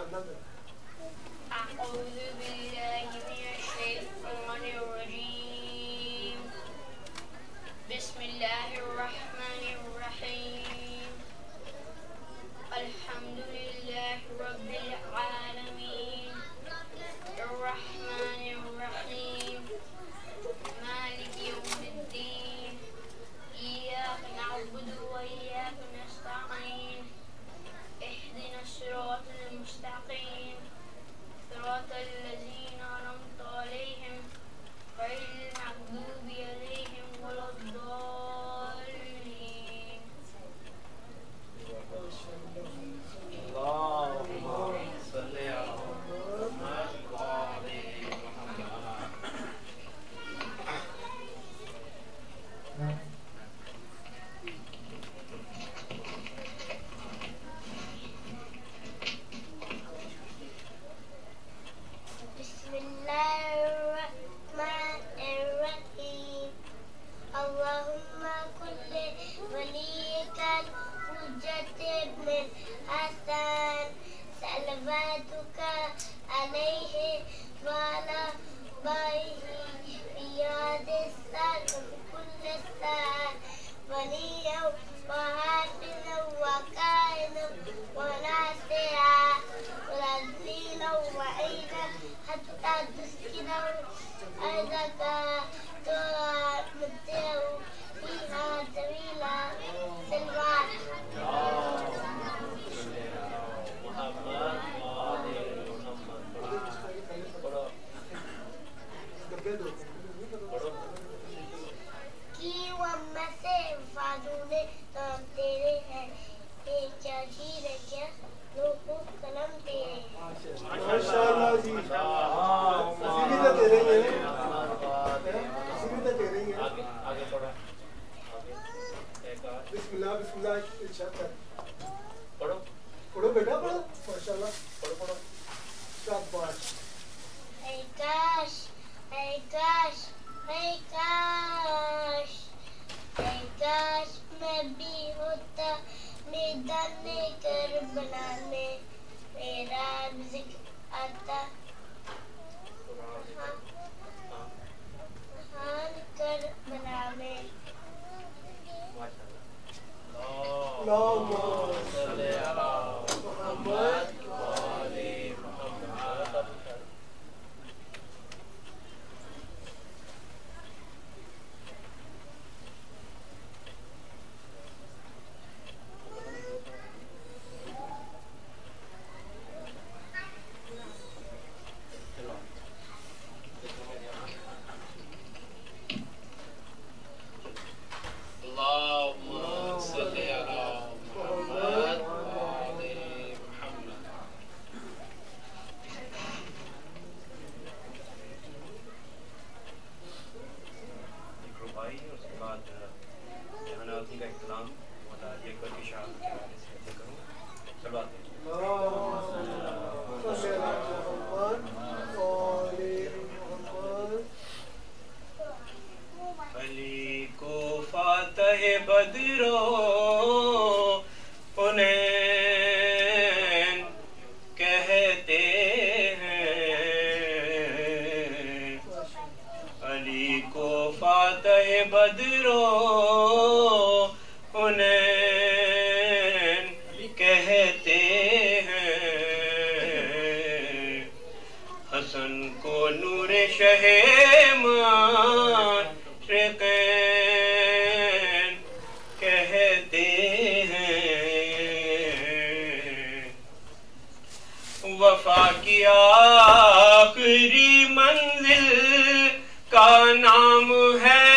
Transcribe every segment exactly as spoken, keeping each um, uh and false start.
أعوذ بالله من الشيطان الرجيم بسم الله الرحمن الرحيم الحمد لله رب العالمين الرحمن الرحيم مالك يوم الدين إياك نعبد وإياك نستعين اهدنا الصراط المستقيم صراط الذين أنعمت عليهم غير المغضوب عليهم ولا الضالين. اللهم صل على محمد وآل محمد. بسم الله الرحمن الرحيم اللهم كل وليك الحجة بن الحسن صلواتك عليه وعلى آبائه في هذا السنة وفي كل سنة وليا وحافظا وكائنا وناصرا ونزيلا وعينا حتى تسكنه أرضك تمتعه فيها طويلا سلمان. کی ومہ سے وفادوں نے نام تیرے ہیں یہ کیا شیر ہے کیا روح و قلم تیرے ہیں. ماشاءاللہ جی اسی بھی تو تیرے ہی ہیں اسی بھی تو تیرے ہی ہیں. بسم اللہ بسم اللہ ارشاد کر پڑھو پڑھو بیٹا پڑھو ماشاءاللہ پڑھو پڑھو. شاباش. اے کاش اے کاش اے کاش اے کاش میں بھی ہوتا میدان کربلا میں میرا ذکر آتا حال کربلا میں. اللہم صل علی محمد وآل محمد. اللهم صل على محمد وآل محمد. ایک ربائی اس کے بعد جہان آزمی کا ایک کلام مولا علی اکبر کی شاعر کے حوالے سے ادا کروں. چلو آتے ہیں. اللہم صل علی محمد وآل محمد. علی کو فاتح بدرو حنین کہتے ہیں. علی کو فاتح بدرو حنین کہتے ہیں. حسن کو نور شہ مشرقین کہتے ہیں. وفا کی آخری منزل کا نام ہے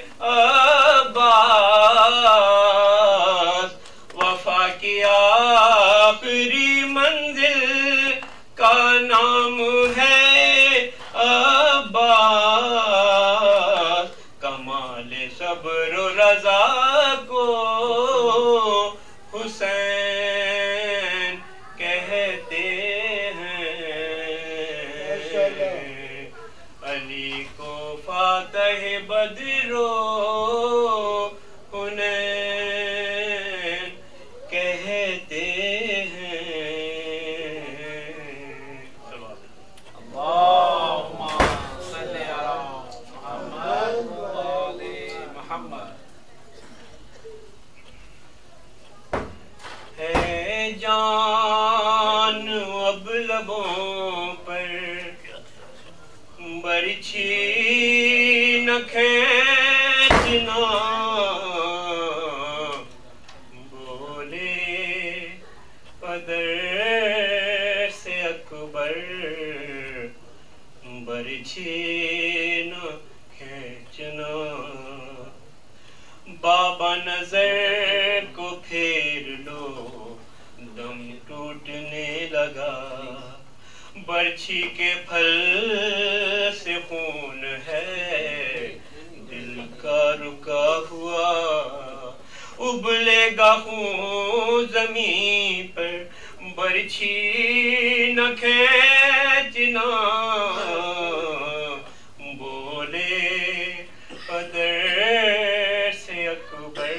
عباس. وفا کی آخری منزل کا نام ہے عباس. کمال صبر و رضا کو حسین کہتے ہیں. علی کو فاتح بدرو حنین کہتے ہیں. جان اب لبوں پر برچھی نہ کھینچنا بولے پدر سے اکبر برچھی نہ کھینچنا بابا نظر کو پھیر لو دم ٹوٹنے لگا برچھی کے پھل سے خون ہے دل کا رکا ہوا ابلے گا خون زمین پر برچھی نہ کھینچنا بولے پدر سے اکبر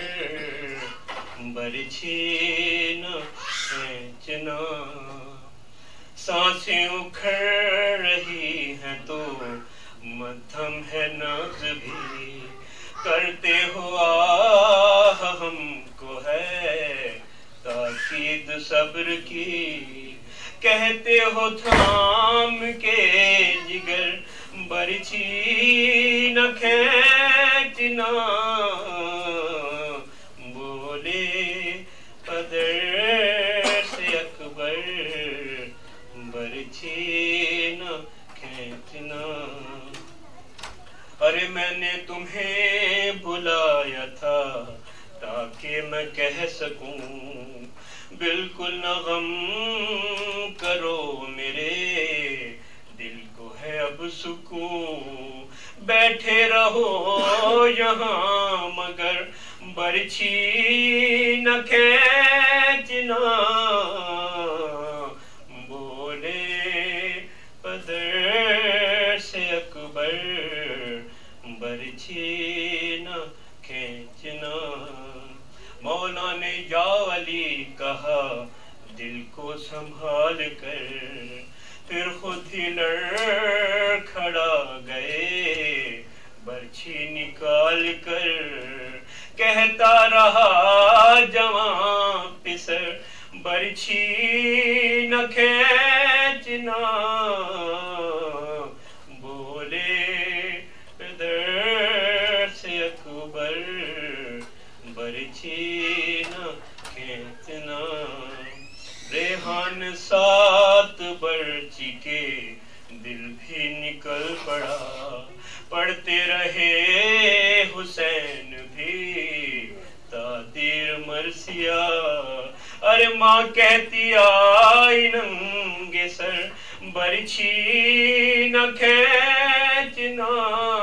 برچھی نہ کھینچنا سانسیں اکھڑ رہی ہیں تو مدھم ہے نبض بھی کرتے ہو آہ ہم کو ہے تاکید صبر کی کہتے ہو تھام کے جگر برچھی نہ کھینچنا بولے پدر سے اکبر برچھی نہ کھینچنا ارے میں نے تمہیں بلایا تھا تاکہ میں کہہ سکوں بالکل نہ غم کرو میرے دل کو ہے اب سکون بیٹھے رہو یہاں مگر برچھی نہ کھینچنا بولے پدر سے اکبر برچھی نہ کھینچنا مولا نے یا علی کہا دل کو سنبھال کر پھر خود ہی لڑ کھڑا گئے برچھی نکال کر کہتا رہا جوان پسر برچھی نہ کھینچنا بولے پدر سے اکبر برچھی نہ کھینچنا ریحان سات برچی کے دل بھی نکل پڑا پڑھتے رہے حسین بھی تادیر مرثیہ ارے ماں کہتی آئی ننگے سر برچھی نہ کھینچنا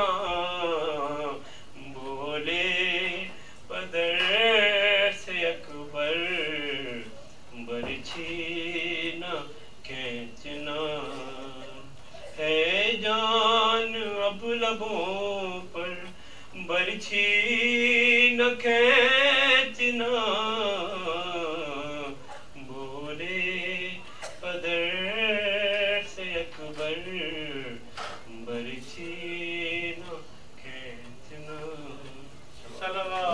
بولے پدر سے اکبر برچھی نہ کھینچنا ہے جان اب لبوں پر برچھی نہ کھینچنا بولے پدر سے اکبر برچھی نہ کھینچنا صلی اللہ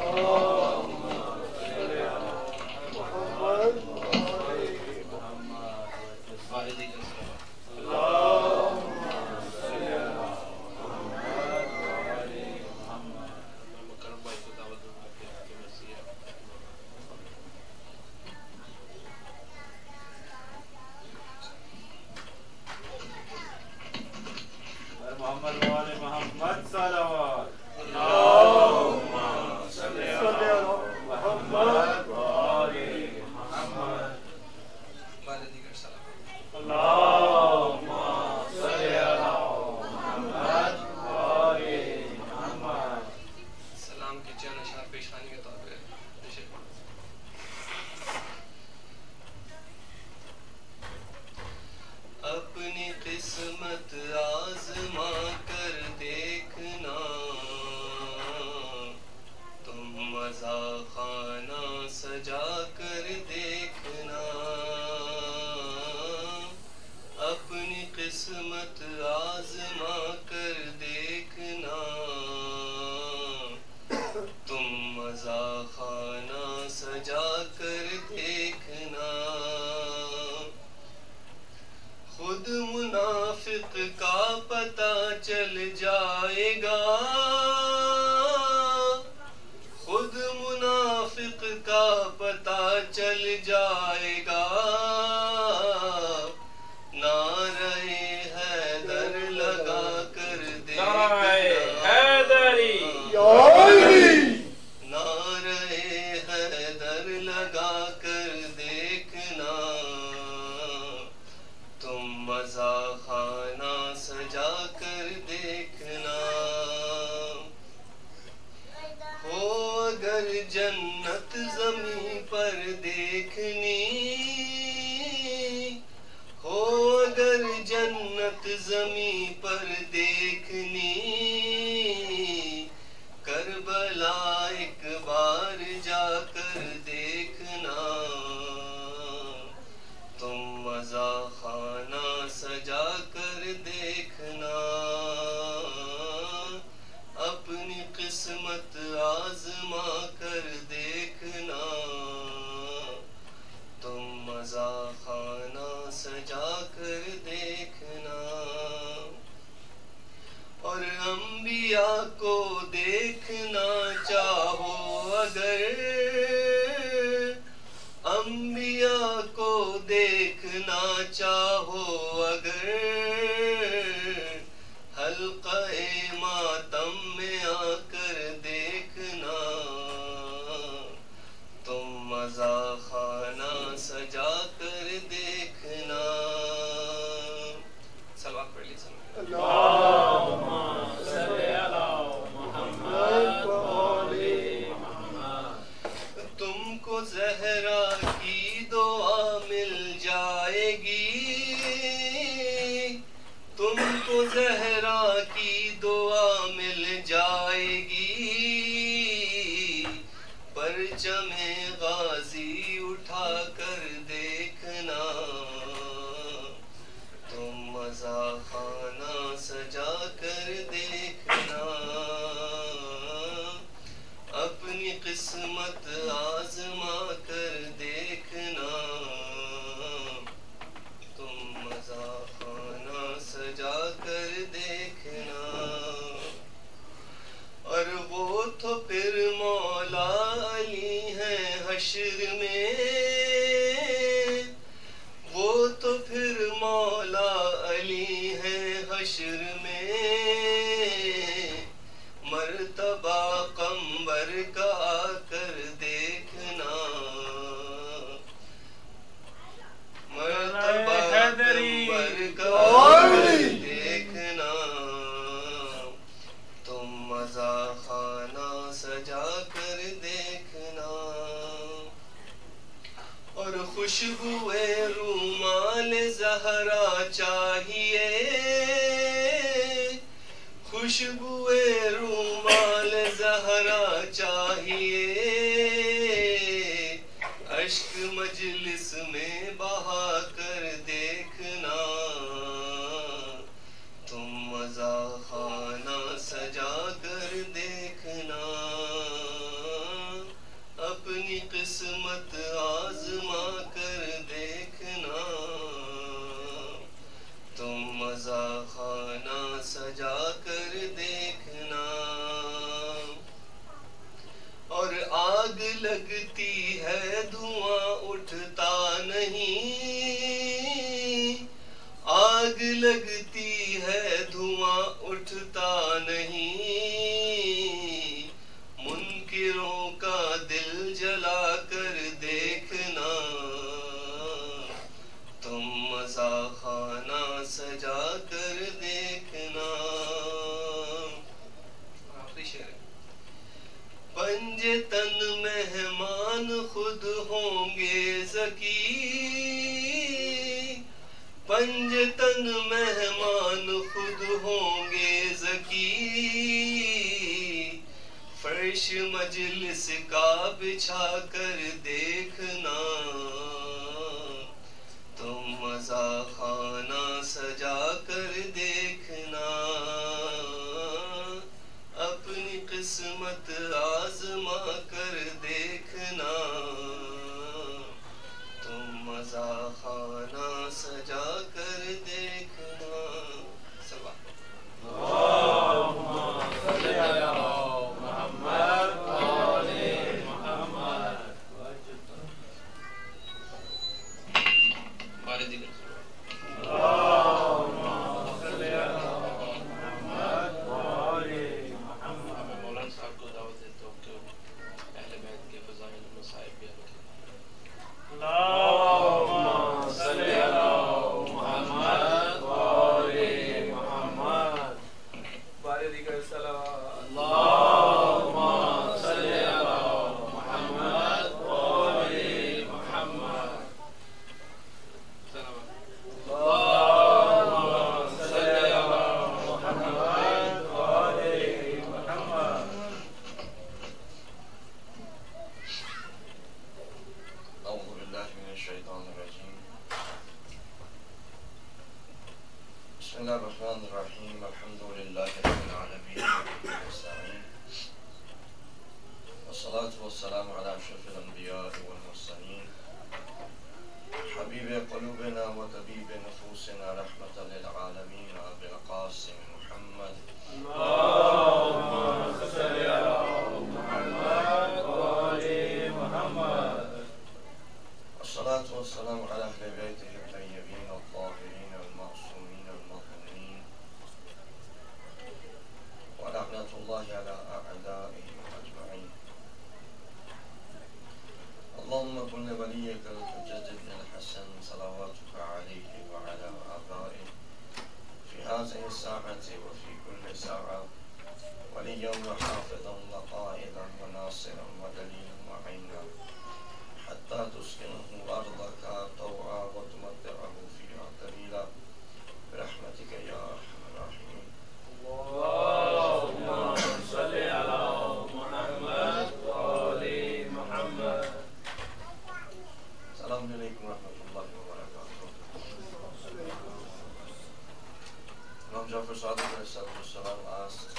قسمت آزما کر دیکھنا تم مزا خانہ سجا کر دیکھنا اپنی قسمت آزما کر دیکھنا تم مزا خانہ سجا کر دیکھنا مزہ خانہ سجا کر دیکھنا اور انبیاء کو دیکھنا چاہو اگر انبیاء کو دیکھنا چاہو اگر حلقہ ماتم میں آ کر دیکھنا تم مزہ خانہ سجا کر دیکھنا سلوات پڑھ لیجیے اللہم صلی علی محمد وآلِ محمد تم کو زہرا کی دعا مل جائے گی تم کو زہرا کی دعا مل جائے گی پرچم غازی اٹھا کر دیکھنا تم مزہ خانہ سجا کر دیکھنا اپنی قسمت آزما کر دیکھنا تم مزہ خانہ سجا کر دیکھنا اور وہ تو پھر مولا علی ہیں حشر میں وہ تو پھر مولا علی ہیں حشر میں مرتبہ قمبر کا آ کر دیکھنا مرتبہ قمبر کا آ کر دیکھنا تم مزہ خانہ سجا کر دیکھنا اور خوشبوئے رومال زہرا چاہیے خوشبوئے رومال زہرا چاہیے اشک مجلس میں بہا کر دیکھنا تم مزہ خانہ سجا کر دیکھنا اپنی قسمت آزما کر دیکھنا تم مزہ خانہ سجا کر دیکھنا اور آگ لگتی ہے دھواں اٹھتا نہیں آگ لگتی ہے دھواں اٹھتا نہیں منکروں کا دل جلا کر دیکھنا تم مزہ خانہ سجا کر دیکھنا آخری شعر پنج تن مہمان خود ہوں گے زکی پنج تن مہمان خود ہوں گے زکی فرش مجلس کا بچھا کر دیکھنا تم مزہ خانہ سجا کر دیکھنا اپنی قسمت آزما کر دیکھنا تم مزہ خانہ سجا کر دیکھنا سلوات اللہم صلی علی محمد وآلِ محمد ہمارے ذکر اللہم صلی علی محمد وآلِ محمد میں مولانا صاحب کو دعوت دیتا ہوں کہ اہل بیت کے فضائل و مصائب بیان کریں اللہم صلی علی محمد وآلِ محمد بارے دیگر صلوات اللہم صلی علی محمد وآلِ محمد سلام اللہم صلی علی محمد وآلِ محمد اعوذ باللہ من الشیطان الرجیم بسم اللہ الرحمن الرحیم الحمد للہ رب العالمین والصلاة والسلام علی اشرف الانبیاء والمرسلین قلوبنا وطبيب نفوسنا رحمة للعالمين بالقاسم محمد. اللهم صل على محمد وآل محمد. والصلاة والسلام على أهل بيته الطيبين الطاهرين المعصومين المطهرين ولعنة الله على أعدائهم أجمعين. اللهم كن لوليك الحجة بن الحسن صلواتك عليه وعلى آبائه في هذه الساعة وفي كل ساعة وليا وحافظا وقائدا وناصرا ودليلا وعينا حتى تسكنه أرضك طوعا وتمتعه فيها قليلا برحمتك يا أرحم الراحمين. اللهم صل على محمد وآل محمد. السلام علیکم ورحمۃ اللہ وبرکاتہ. Imam Jafar Sadiq alayhi salam asked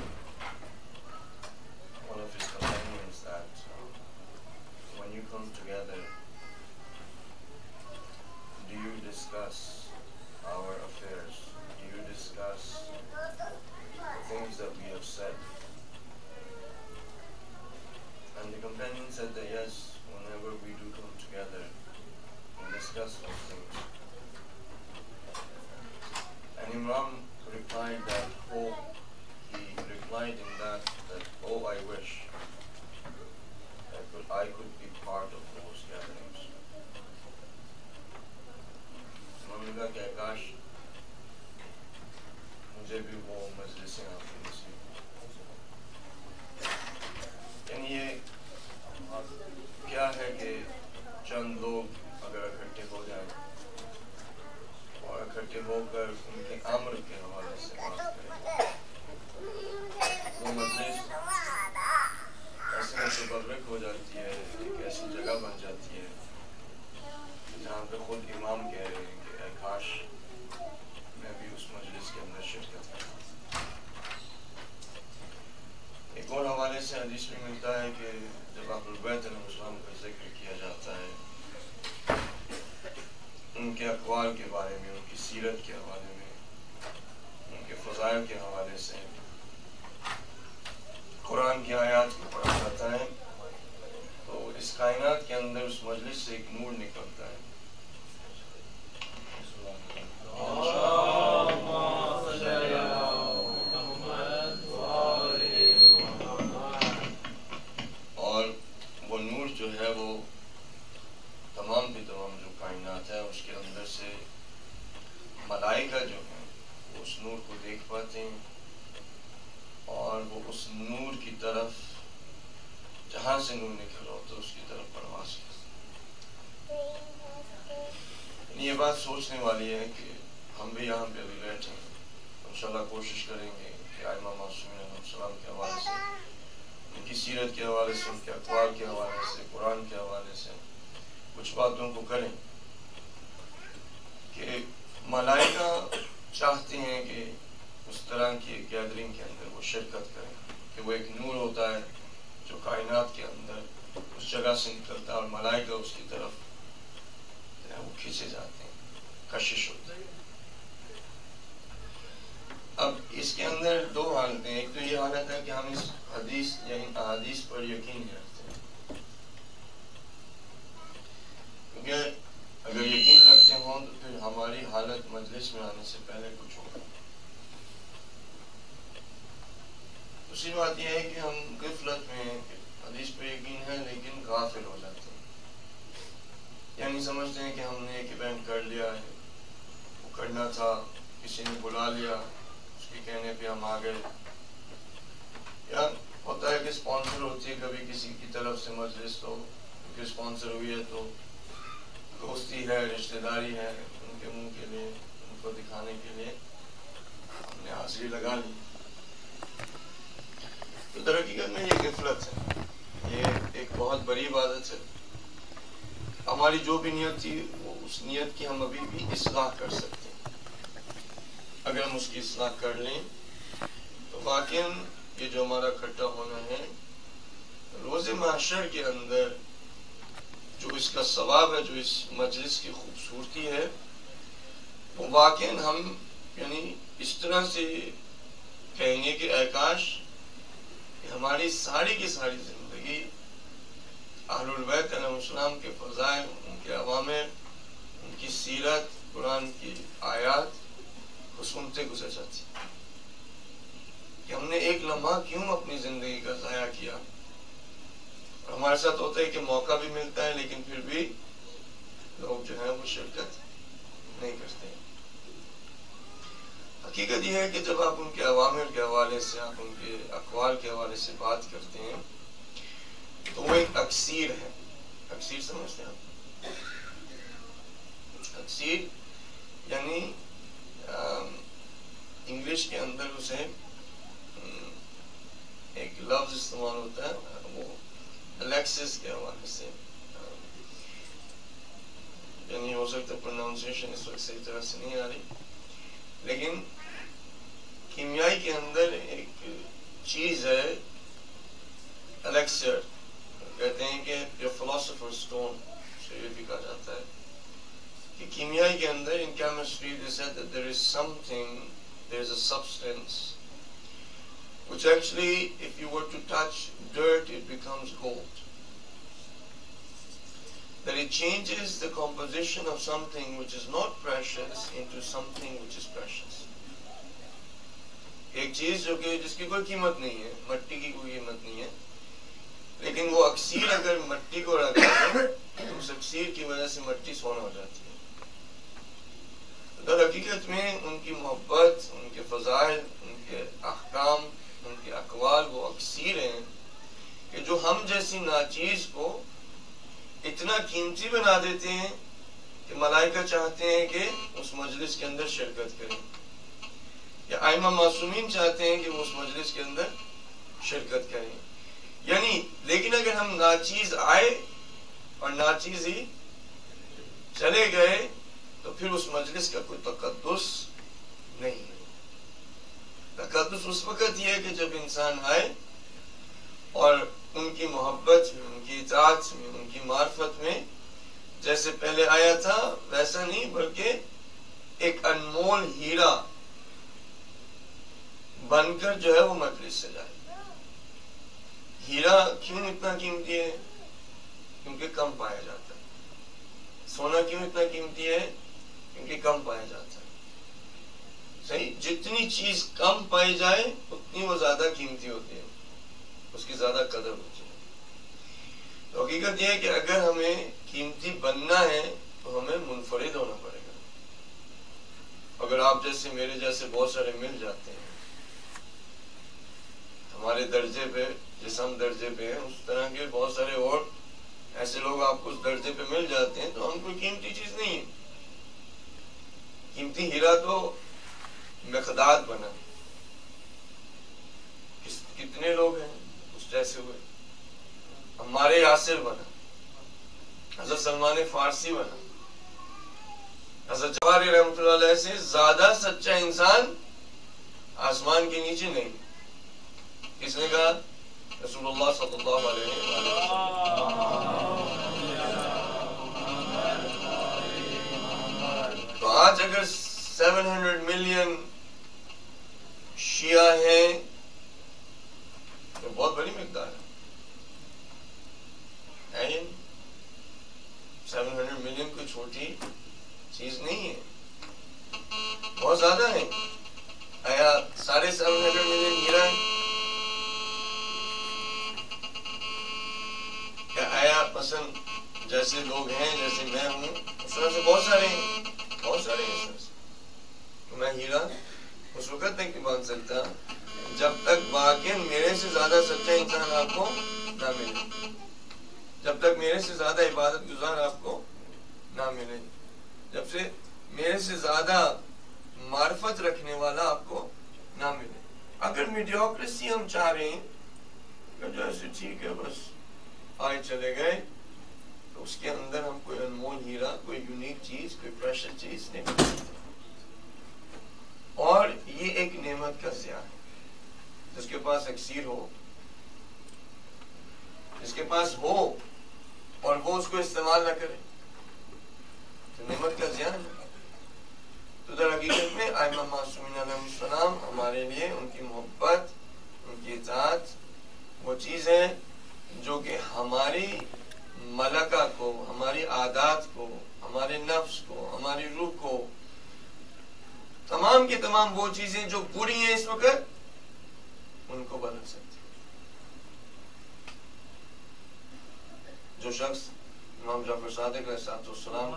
one of his companions that uh, when you come together, do you discuss our affairs? Do you discuss things that we have said? And the companion said that yes, whenever we do come together, we discuss those things. And Imran replied that, oh, he replied in that, that, oh, I wish I could, I could be part of those gatherings. Imam نے کہا کہ کاش مجھے بھی وہ مجلسیں آپ کی نصیب ہوں. یعنی یہ کیا ہے کہ چند لوگ اگر اکٹھے ہو جائیں اور اکٹھے ہو کر ان کے امر کے حوالے سے بات کریں, وہ مجلس ایسے متبرک ہو جاتی ہے, ایک ایسی جگہ بن جاتی ہے جہاں پہ خود امام کہہ رہے ہیں کہ اے کاش میں بھی اس مجلس کے اندر شرکت کروں. ایک اور حوالے سے حدیث میں ملتا ہے کہ جب اہل بیت علیہ السلام کا ذکر کیا جاتا ہے, ان کے اقوال کے بارے میں, ان کی سیرت کے حوالے میں, ان کے فضائل کے حوالے سے قرآن کی آیات کو پڑھا جاتا ہے, تو اس کائنات کے اندر اس مجلس سے ایک نور نکلتا ہے. اور وہ نور جو ہے وہ تمام بھی تمام جو کائنات ہے اس کے اندر سے ملائکہ جو ہیں وہ اس نور کو دیکھ پاتے ہیں اور وہ اس نور کی طرف جہاں سے نور نکل رہا ہوتا ہے اس کی طرف پرواز کرتے ہیں. یہ بات سوچنے والی ہے کہ ہم بھی یہاں پہ ابھی بیٹھے ہیں, انشاءاللہ کوشش کریں گے کہ ائمہ معصومین علیہ السلام کے حوالے سے, ان کی سیرت کے حوالے سے, ان کے اقوال کے حوالے سے, قرآن کے حوالے سے کچھ باتوں کو کریں کہ ملائکہ چاہتے ہیں کہ اس طرح کی ایک گیدرنگ کے اندر وہ شرکت کریں, کہ وہ ایک نور ہوتا ہے جو کائنات کے اندر اس جگہ سے نکلتا ہے اور ملائکہ اس کی طرف وہ کھینچے جاتے ہیں, کشش ہوتا ہے. اب اس کے اندر دو حالتیں ہیں. ایک تو یہ حالت ہے کہ ہم اس حدیث یا ان احادیث پر یقین رکھتے ہیں, کیونکہ اگر یقین رکھتے ہوں تو پھر ہماری حالت مجلس میں آنے سے پہلے کچھ ہوگا. دوسری بات یہ ہے کہ ہم غفلت میں ہیں کہ حدیث پہ یقین ہے لیکن غافل ہو جاتے ہیں, یعنی سمجھتے ہیں کہ ہم نے ایک ایونٹ کر لیا ہے, وہ کرنا تھا, کسی نے بلا لیا, اس کے کہنے پہ ہم آ گئے. یا ہوتا ہے کہ اسپانسر ہوتی ہے کبھی کسی کی طرف سے مجلس, تو کیونکہ اسپانسر ہوئی ہے تو دوستی ہے, رشتہ داری ہے, ان کے منہ کے لیے, ان کو دکھانے کے لیے ہم نے حاضری لگا لی. تو در حقیقت میں یہ غفلت ہے, یہ ایک بہت بڑی عبادت ہے. ہماری جو بھی نیت تھی وہ اس نیت کی ہم ابھی بھی اصلاح کر سکتے ہیں. اگر ہم اس کی اصلاح کر لیں تو واقعاً یہ جو ہمارا اکٹھا ہونا ہے روز محشر کے اندر جو اس کا ثواب ہے، جو اس مجلس کی خوبصورتی ہے، وہ واقعاً ہم یعنی اس طرح سے کہیں گے کہ اے کاش کہ ہماری ساری کی ساری زندگی اہل البیت علیہ السلام کے فضائل، ان کے عوامر، ان کی سیرت، قرآن کی آیات کو سنتے گزر جاتی کہ ہم نے ایک لمحہ کیوں اپنی زندگی کا ضائع کیا. اور ہمارے ساتھ ہوتا ہے کہ موقع بھی ملتا ہے لیکن پھر بھی لوگ جو ہیں وہ شرکت نہیں کرتے. حقیقت یہ ہے کہ جب آپ ان کے عوامر کے حوالے سے، آپ ان کے اقوال کے حوالے سے بات کرتے ہیں تو وہ ایک اکسیر ہے. اکسیر سمجھتے ہیں آپ؟ اکسیر یعنی انگلش کے اندر اسے ایک لفظ استعمال ہوتا ہے، وہ الیکسس کے حوالے سے، یعنی ہو سکتا ہے پروناؤنسیشن اس وقت صحیح طرح سے نہیں آ رہی، لیکن کیمیائی کے اندر ایک چیز ہے الیکسر، کہتے ہیں کہ جو فلاسفر اسٹون سے یہ بھی کہا جاتا ہے کہ کیمیائی کے اندر in chemistry they said that there is something, there is a substance which actually if you were to touch dirt it becomes gold, that it changes the composition of something which is not precious into something which is precious. ایک چیز جو کہ جس کی کوئی قیمت نہیں ہے، مٹی کی کوئی قیمت نہیں ہے، لیکن وہ اکسیر اگر مٹی کو رکھا ہے تو اس اکسیر کی وجہ سے مٹی سونا ہو جاتی ہے. در حقیقت میں ان کی محبت، ان کے فضائل، ان کے احکام، ان کے اقوال وہ اکسیر ہیں کہ جو ہم جیسی ناچیز کو اتنا قیمتی بنا دیتے ہیں کہ ملائکہ چاہتے ہیں کہ اس مجلس کے اندر شرکت کریں، یا ائمہ معصومین چاہتے ہیں کہ وہ اس مجلس کے اندر شرکت کریں. یعنی لیکن اگر ہم ناچیز آئے اور ناچیز ہی چلے گئے تو پھر اس مجلس کا کوئی تقدس نہیں ہے. تقدس اس وقت یہ ہے کہ جب انسان آئے اور ان کی محبت میں، ان کی اطاعت میں، ان کی معرفت میں جیسے پہلے آیا تھا ویسا نہیں، بلکہ ایک انمول ہیرا بن کر جو ہے وہ مجلس سے جائے. ہیرا کیوں اتنا قیمتی ہے؟ کیونکہ کم پایا جاتا ہے. سونا کیوں اتنا قیمتی ہے؟ کیونکہ کم پایا جاتا ہے. صحیح، جتنی چیز کم پائی جائے اتنی وہ زیادہ قیمتی ہوتی ہے، اس کی زیادہ قدر ہوتی ہے. تو حقیقت یہ ہے کہ اگر ہمیں قیمتی بننا ہے تو ہمیں منفرد ہونا پڑے گا. اگر آپ جیسے میرے جیسے بہت سارے مل جاتے ہیں ہمارے درجے پہ، جس ہم درجے پہ ہیں اس طرح کے بہت سارے اور ایسے لوگ آپ کو اس درجے پہ مل جاتے ہیں تو ہم کوئی قیمتی چیز نہیں ہے. قیمتی ہیرا تو مقداد بنا. کتنے لوگ ہیں اس جیسے ہوئے؟ ہمارے یاسر بنا، حضرت سلمان فارسی بنا، حضرت جواہری رحمۃ اللہ علیہ سے زیادہ سچا انسان آسمان کے نیچے نہیں. کس نے کہا؟ رسول اللہ صلی اللہ علیہ وسلم. تو آج اگر سیون ہنڈریڈ ملین شیعہ ہیں تو بہت بڑی مقدار ہے. سیون ہنڈریڈ ملین کوئی چھوٹی چیز نہیں ہے، بہت زیادہ ہے. آیا سارے سیون ہنڈریڈ ملین ہیرا ہے؟ کیا آیا پسند جیسے لوگ ہیں، جیسے میں ہوں، اس طرح سے بہت سارے ہیں، بہت سارے ہیں اس طرح سے. تو میں ہیرا اس وقت نہیں بن سکتا جب تک واقعی میرے سے زیادہ سچا انسان آپ کو نہ ملے، جب تک میرے سے زیادہ عبادت گزار آپ کو نہ ملے، جب سے میرے سے زیادہ معرفت رکھنے والا آپ کو نہ ملے. اگر میڈیوکریسی ہم چاہ رہے ہیں کہ جیسے ٹھیک ہے بس آئے چلے گئے، تو اس کے اندر ہم کوئی انمول ہیرا، کوئی یونیک چیز، کوئی پریشر چیز نہیں مل سکتی. اور یہ ایک نعمت کا ضیاع ہے. جس کے پاس اکسیر ہو، جس کے پاس ہو اور وہ اس کو استعمال نہ کرے تو نعمت کا زیان ہے. تو در حقیقت میں ائمہ معصومین علیہ السلام ہمارے لیے ان کی محبت، ان کی اطاعت وہ چیز ہے جو کہ ہماری ملکہ کو، ہماری عادات کو، ہمارے نفس کو، ہماری روح کو، تمام کی تمام وہ چیزیں جو بری ہیں اس وقت ان کو بدل سکتی. جو شخص امام جعفر صادق علیہ السلام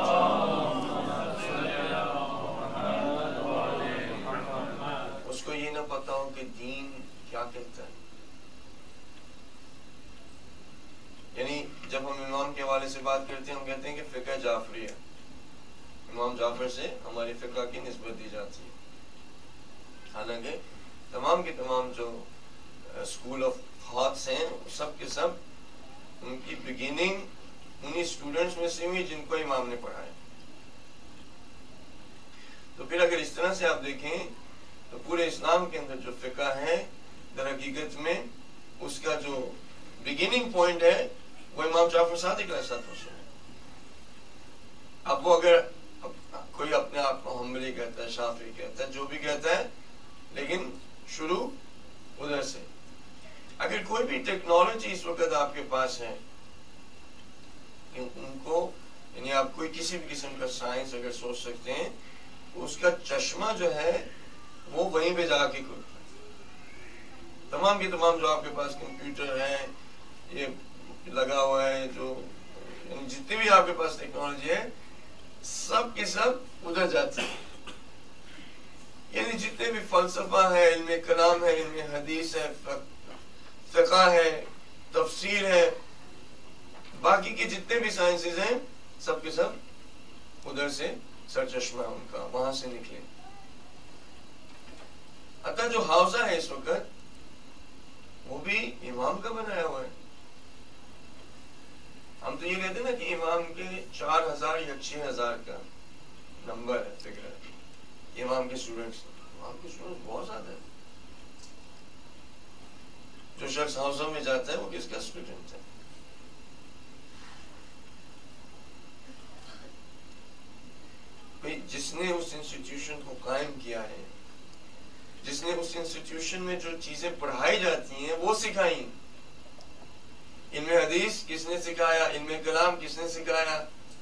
کو اس کو یہ نہ پتا ہو کہ دین کیا کہتا ہے. یعنی جب ہم امام کے حوالے سے بات کرتے ہیں ہم کہتے ہیں کہ فقہ جعفری ہے، امام جعفر سے ہماری فقہ کی نسبت دی جاتی ہے. حالانکہ تمام کے تمام جو اسکول آف تھاٹس ہیں سب کے سب ان کی بگننگ انہی اسٹوڈنٹس میں سے ہوئی جن کو امام نے پڑھایا. تو پھر اگر اس طرح سے آپ دیکھیں تو پورے اسلام کے اندر جو فقہ ہے در حقیقت میں اس کا جو بگننگ پوائنٹ ہے وہ امام جعفر صادق علیہ السلام. اب وہ اگر کوئی اپنے آپ کو حنبلی کہتا ہے، شافعی کہتا ہے، جو بھی کہتا ہے، لیکن شروع ادھر سے. اگر کوئی بھی ٹیکنالوجی اس وقت آپ کے پاس ہے کہ ان کو یعنی آپ کوئی کسی بھی قسم کا سائنس اگر سوچ سکتے ہیں اس کا چشمہ جو ہے وہ وہیں پہ جا کے کھلتا ہے. تمام کے تمام جو آپ کے پاس کمپیوٹر ہے، یہ لگا ہوا ہے، جو یعنی جتنی بھی آپ کے پاس ٹیکنالوجی ہے سب کے سب ادھر جاتی ہے. یعنی جتنے بھی فلسفہ ہے، علم کلام ہے، علم حدیث ہے، فقہ ہے، تفسیر ہے، باقی کے جتنے بھی سائنسز ہیں سب کے سب ادھر سے سرچشمہ ان کا وہاں سے نکلے. حتیٰ جو حوضہ ہے اس وقت وہ بھی امام کا بنایا ہوا ہے. ہم تو یہ کہتے ہیں نا کہ امام کے چار ہزار یا چھ ہزار کا نمبر ہے، فکر ہے امام کے اسٹوڈنٹس. امام کے اسٹوڈنٹس بہت زیادہ ہے. جو شخص حوضوں میں جاتا ہے وہ کس کا اسٹوڈنٹ ہے؟ جس نے اس انسٹیٹیوشن کو قائم کیا ہے، جس نے اس انسٹیٹیوشن میں جو چیزیں پڑھائی جاتی ہیں وہ سکھائیں. علم حدیث کس نے سکھایا؟ علم کلام کس نے سکھایا؟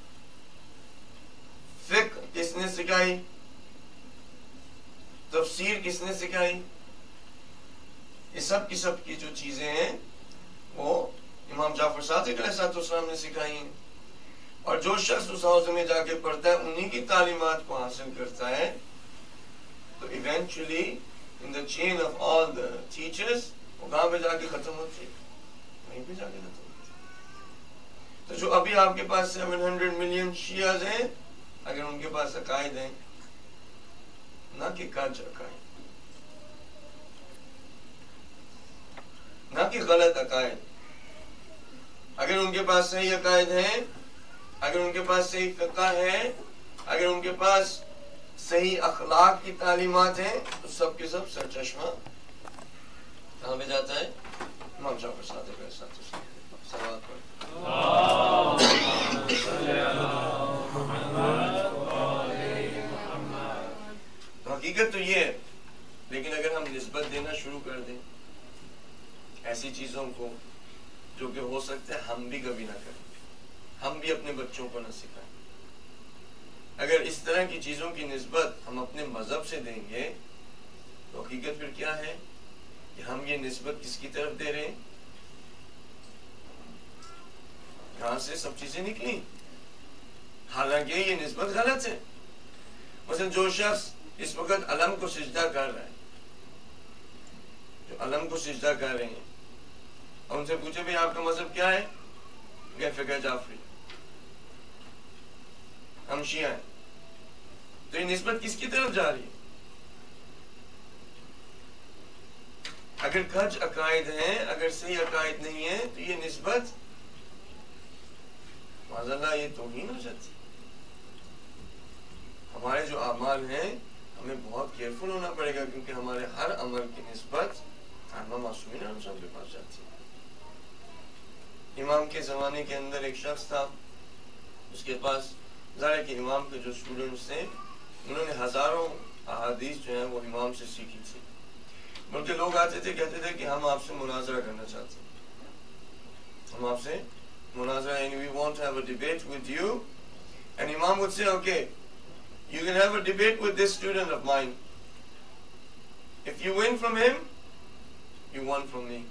فقہ کس نے سکھائی؟ تفسیر کس نے سکھائی؟ یہ سب کی سب کی جو چیزیں ہیں وہ امام جعفر صادق علیہ السلام نے سکھائی ہیں. اور جو شخص اس حوض میں جا کے پڑھتا ہے انہی کی تعلیمات کو حاصل کرتا ہے تو eventually in the chain of all the teachers وہ کہاں پہ جا کے ختم ہوتی ہے؟ وہیں پہ جا کے ختم ہوتی ہے. تو جو ابھی آپ کے پاس سیون ہنڈریڈ ملین شیعز ہیں اگر ان کے پاس عقائد ہیں نہ کہ کج عقائد، نہ کہ غلط عقائد، اگر ان کے پاس صحیح عقائد ہیں، اگر ان کے پاس صحیح فقہ ہے، اگر ان کے پاس صحیح اخلاق کی تعلیمات ہیں تو سب کے سب سرچشمہ کہاں پہ جاتا ہے؟ امام جعفر صادق علیہ السلام. صلوات پڑھ. تو حقیقت تو یہ ہے، لیکن اگر ہم نسبت دینا شروع کر دیں ایسی چیزوں کو جو کہ ہو سکتا ہے ہم بھی کبھی نہ کریں، ہم بھی اپنے بچوں کو نہ سکھائیں، اگر اس طرح کی چیزوں کی نسبت ہم اپنے مذہب سے دیں گے تو حقیقت پھر کیا ہے کہ ہم یہ نسبت کس کی طرف دے رہے ہیں؟ یہاں سے سب چیزیں نکلی، حالانکہ یہ نسبت غلط ہے. مثلا جو شخص اس وقت علم کو سجدہ کر رہا ہے، جو علم کو سجدہ کر رہے ہیں، اور ان سے پوچھے بھی آپ کا مذہب کیا ہے؟ کہ فقہ جعفری، ہم شیعہ ہیں. تو یہ نسبت کس کی طرف جا رہی ہے؟ اگر کج عقائد ہیں، اگر صحیح عقائد نہیں ہیں تو یہ نسبت معاذ اللہ یہ توہین ہو جاتی. ہمارے جو اعمال ہیں ہمیں بہت کیئرفل ہونا پڑے گا کیونکہ ہمارے ہر عمل کی نسبت ائمہ معصومین کے پاس جاتی ہے. امام کے زمانے کے اندر ایک شخص تھا, اس کے پاس ظاہر کہ امام کے جو اسٹوڈنٹس تھے انہوں نے ہزاروں احادیث جو ہیں وہ امام سے سیکھی تھی. بلکہ لوگ آتے تھے کہتے تھے کہ ہم آپ سے مناظرہ کرنا چاہتے ہیں, ہم آپ سے مناظرہ, and we want to have a debate with you. And Imam would say, okay, you can have a debate with this student of mine. If you win from him, you won from me.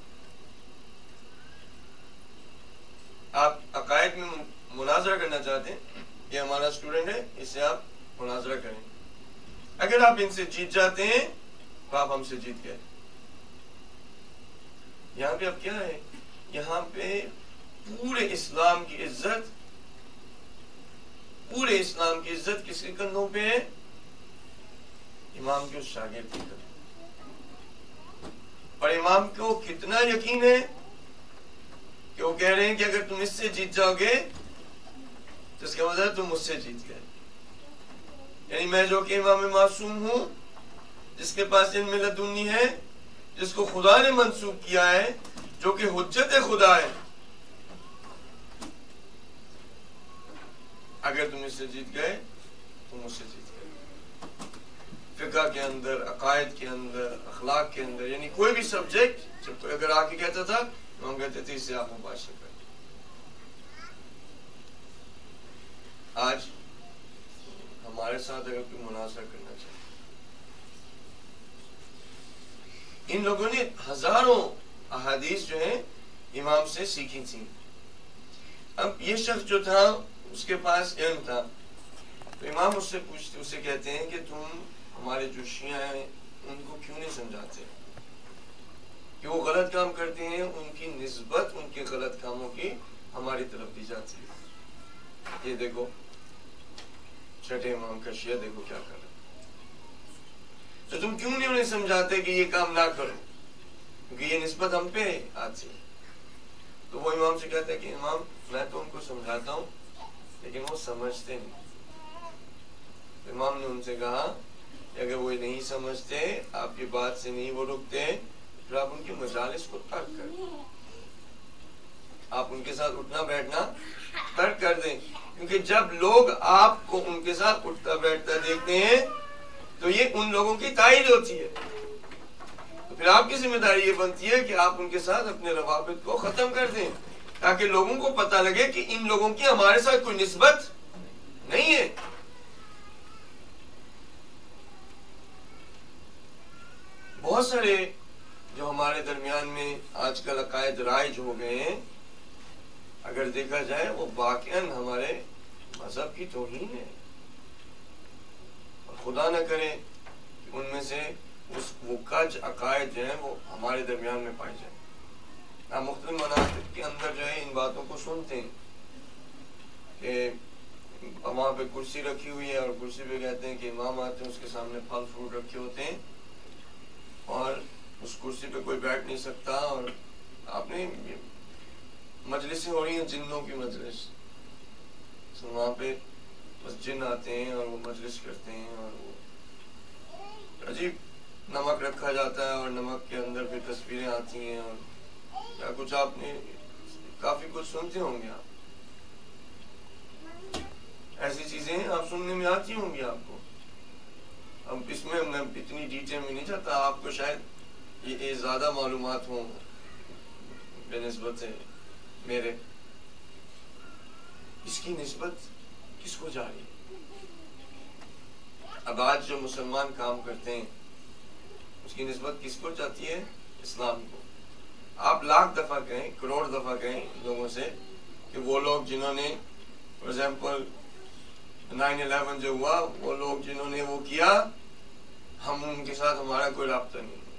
آپ عقائد میں مناظرہ کرنا چاہتے ہیں, یہ ہمارا student ہے, اس سے آپ مناظرہ کریں. اگر آپ ان سے جیت جاتے ہیں تو آپ ہم سے جیت گئے. یہاں پہ اب کیا ہے, یہاں پہ پورے اسلام کی عزت, پورے اسلام کی عزت کس کے کندھوں پہ ہے؟ امام کے اس شاگرد کے کندھوں. اور امام کو کتنا یقین ہے کہ وہ کہہ رہے ہیں کہ اگر تم اس سے جیت جاؤ گے تو اس کا مطلب تم مجھ سے جیت گئے. یعنی میں جو کہ امام معصوم ہوں, جس کے پاس علم لدنی ہے, جس کو خدا نے منسوب کیا ہے, جو کہ حجت خدا ہے, اگر تم اس سے جیت گئے تو مجھ سے جیت گئے. فقہ کے اندر, عقائد کے اندر, اخلاق کے اندر, یعنی کوئی بھی سبجیکٹ جب کوئی اگر آ کے کہتا تھا ہم کہتے تھے اس سے آپ مباحثہ کریں. آج ہمارے ساتھ اگر کوئی مناظرہ کرنا چاہے, ان لوگوں نے ہزاروں احادیث جو ہیں امام سے سیکھی تھیں. اب یہ شخص جو تھا اس کے پاس علم تھا, تو امام اس سے پوچھتے, اس سے کہتے ہیں کہ تم ہمارے جو شیعہ ہیں ان کو کیوں نہیں سمجھاتے کہ وہ غلط کام کرتے ہیں, ان کی نسبت ان کے غلط کاموں کی ہماری طرف دی جاتی ہے. یہ دیکھو چھٹے امام کا شیعہ دیکھو کیا کر رہا ہے, تو تم کیوں نہیں انہیں سمجھاتے کہ یہ کام نہ کرو, کیونکہ یہ نسبت ہم پہ آتی ہے. تو وہ امام سے کہتا ہے کہ امام میں تو ان کو سمجھاتا ہوں لیکن وہ سمجھتے نہیں. امام نے ان سے کہا کہ اگر وہ نہیں سمجھتے, آپ کی بات سے نہیں وہ رکتے, پھر آپ ان کی مجالس کو ترک کر دیں, آپ ان کے ساتھ اٹھنا بیٹھنا ترک کر دیں. کیونکہ جب لوگ آپ کو ان کے ساتھ اٹھتا بیٹھتا دیکھتے ہیں تو یہ ان لوگوں کی تائید ہوتی ہے. تو پھر آپ کی ذمہ داری یہ بنتی ہے کہ آپ ان کے ساتھ اپنے روابط کو ختم کر دیں, تاکہ لوگوں کو پتہ لگے کہ ان لوگوں کی ہمارے ساتھ کوئی نسبت نہیں ہے. بہت سارے جو ہمارے درمیان میں آج کل عقائد رائج ہو گئے ہیں, اگر دیکھا جائے وہ واقعاً ہمارے مذہب کی توہین ہے. اور خدا نہ کرے کہ ان میں سے اس وہ کج عقائد جو ہیں وہ ہمارے درمیان میں پائے جائیں. ہم مختلف مناطق کے اندر جو ہے ان باتوں کو سنتے ہیں کہ وہاں پہ کرسی رکھی ہوئی ہے اور کرسی پہ کہتے ہیں کہ امام آتے ہیں, اس کے سامنے پھل فروٹ رکھے ہوتے ہیں اور اس کرسی پہ کوئی بیٹھ نہیں سکتا. اور آپ نے مجلسیں ہو رہی ہیں, جنوں کی مجلس, تو وہاں پہ بس جن آتے ہیں اور وہ مجلس کرتے ہیں, اور وہ عجیب نمک رکھا جاتا ہے اور نمک کے اندر پھر تصویریں آتی ہیں, اور کیا کچھ آپ نے کافی کچھ سنتے ہوں گے. آپ ایسی چیزیں آپ سننے میں آتی ہوں گی آپ کو. اب اس میں میں اتنی ڈیٹیل میں نہیں چاہتا, آپ کو شاید یہ زیادہ معلومات ہوں بے نسبت میرے. اس کی نسبت کس کو جا رہی ہے؟ اب آج جو مسلمان کام کرتے ہیں اس کی نسبت کس کو جاتی ہے؟ اسلام کو. آپ لاکھ دفعہ کہیں, کروڑ دفعہ کہیں لوگوں سے کہ وہ لوگ جنہوں نے فار ایگزامپل نائن الیون جو ہوا, وہ لوگ جنہوں نے وہ کیا, ہم ان کے ساتھ ہمارا کوئی رابطہ نہیں ہے,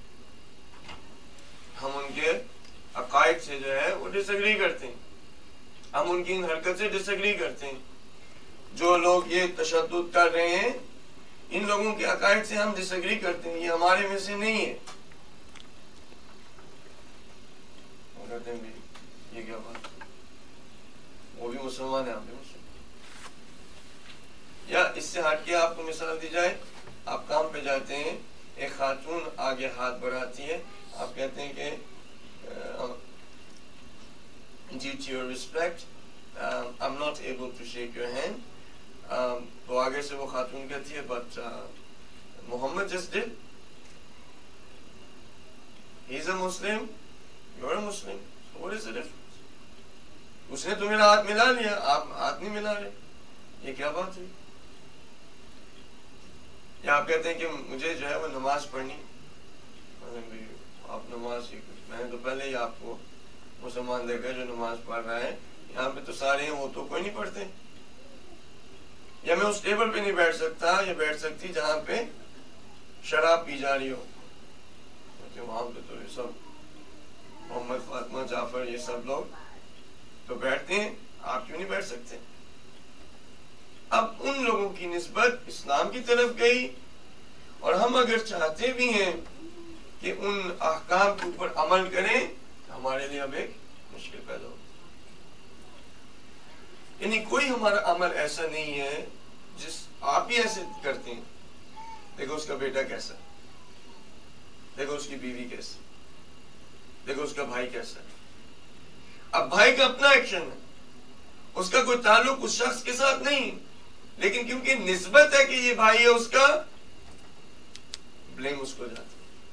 ہم ان کے عقائد سے جو ہے وہ ڈس ایگری کرتے ہیں, ہم ان کی ان حرکت سے ڈس ایگری کرتے ہیں. جو لوگ یہ تشدد کر رہے ہیں ان لوگوں کے عقائد سے ہم ڈس ایگری کرتے ہیں, یہ ہمارے میں سے نہیں ہے. کہتے ہیں یہ کیا بات, وہ بھی مسلمان ہے, آپ بھی مسلمان. یا اس سے ہٹ کے آپ کو مثال دی جائے, آپ کام پہ جاتے ہیں, ایک خاتون آگے ہاتھ بڑھاتی ہے, آپ کہتے ہیں کہ due to your respect, um, I'm not able to shake your hand. Um, تو آگے سے وہ خاتون کہتی ہے, but uh, Muhammad just did. He's a Muslim, you're a Muslim. So what is the difference? اس نے تو میرا ہاتھ ملا لیا, آپ ہاتھ نہیں ملا رہے, یہ کیا بات ہوئی؟ یا آپ کہتے ہیں کہ مجھے جو ہے وہ نماز پڑھنی, آپ نماز, میں نے تو پہلے ہی آپ کو مسلمان دیکھا جو نماز پڑھ رہا ہے, یہاں پہ تو سارے ہیں, وہ تو کوئی نہیں پڑھتے. یا میں اس ٹیبل پہ نہیں بیٹھ سکتا یا بیٹھ سکتی جہاں پہ شراب پی جا رہی ہو, کیونکہ وہاں پہ تو یہ سب محمد, فاطمہ, جعفر, یہ سب لوگ تو بیٹھتے ہیں, آپ کیوں نہیں بیٹھ سکتے؟ اب ان لوگوں کی نسبت اسلام کی طرف گئی, اور ہم اگر چاہتے بھی ہیں کہ ان احکام کے اوپر عمل کریں, ہمارے لیے اب ایک مشکل پیدا ہو. یعنی کوئی ہمارا عمل ایسا نہیں ہے جس آپ ہی ایسے کرتے ہیں. دیکھو اس کا بیٹا کیسا, دیکھو اس کی بیوی کیسی, دیکھو اس کا بھائی کیسا. اب بھائی کا اپنا ایکشن ہے, اس کا کوئی تعلق اس شخص کے ساتھ نہیں, لیکن کیونکہ نسبت ہے کہ یہ بھائی ہے, اس کا بلیم اس کو جاتا ہے.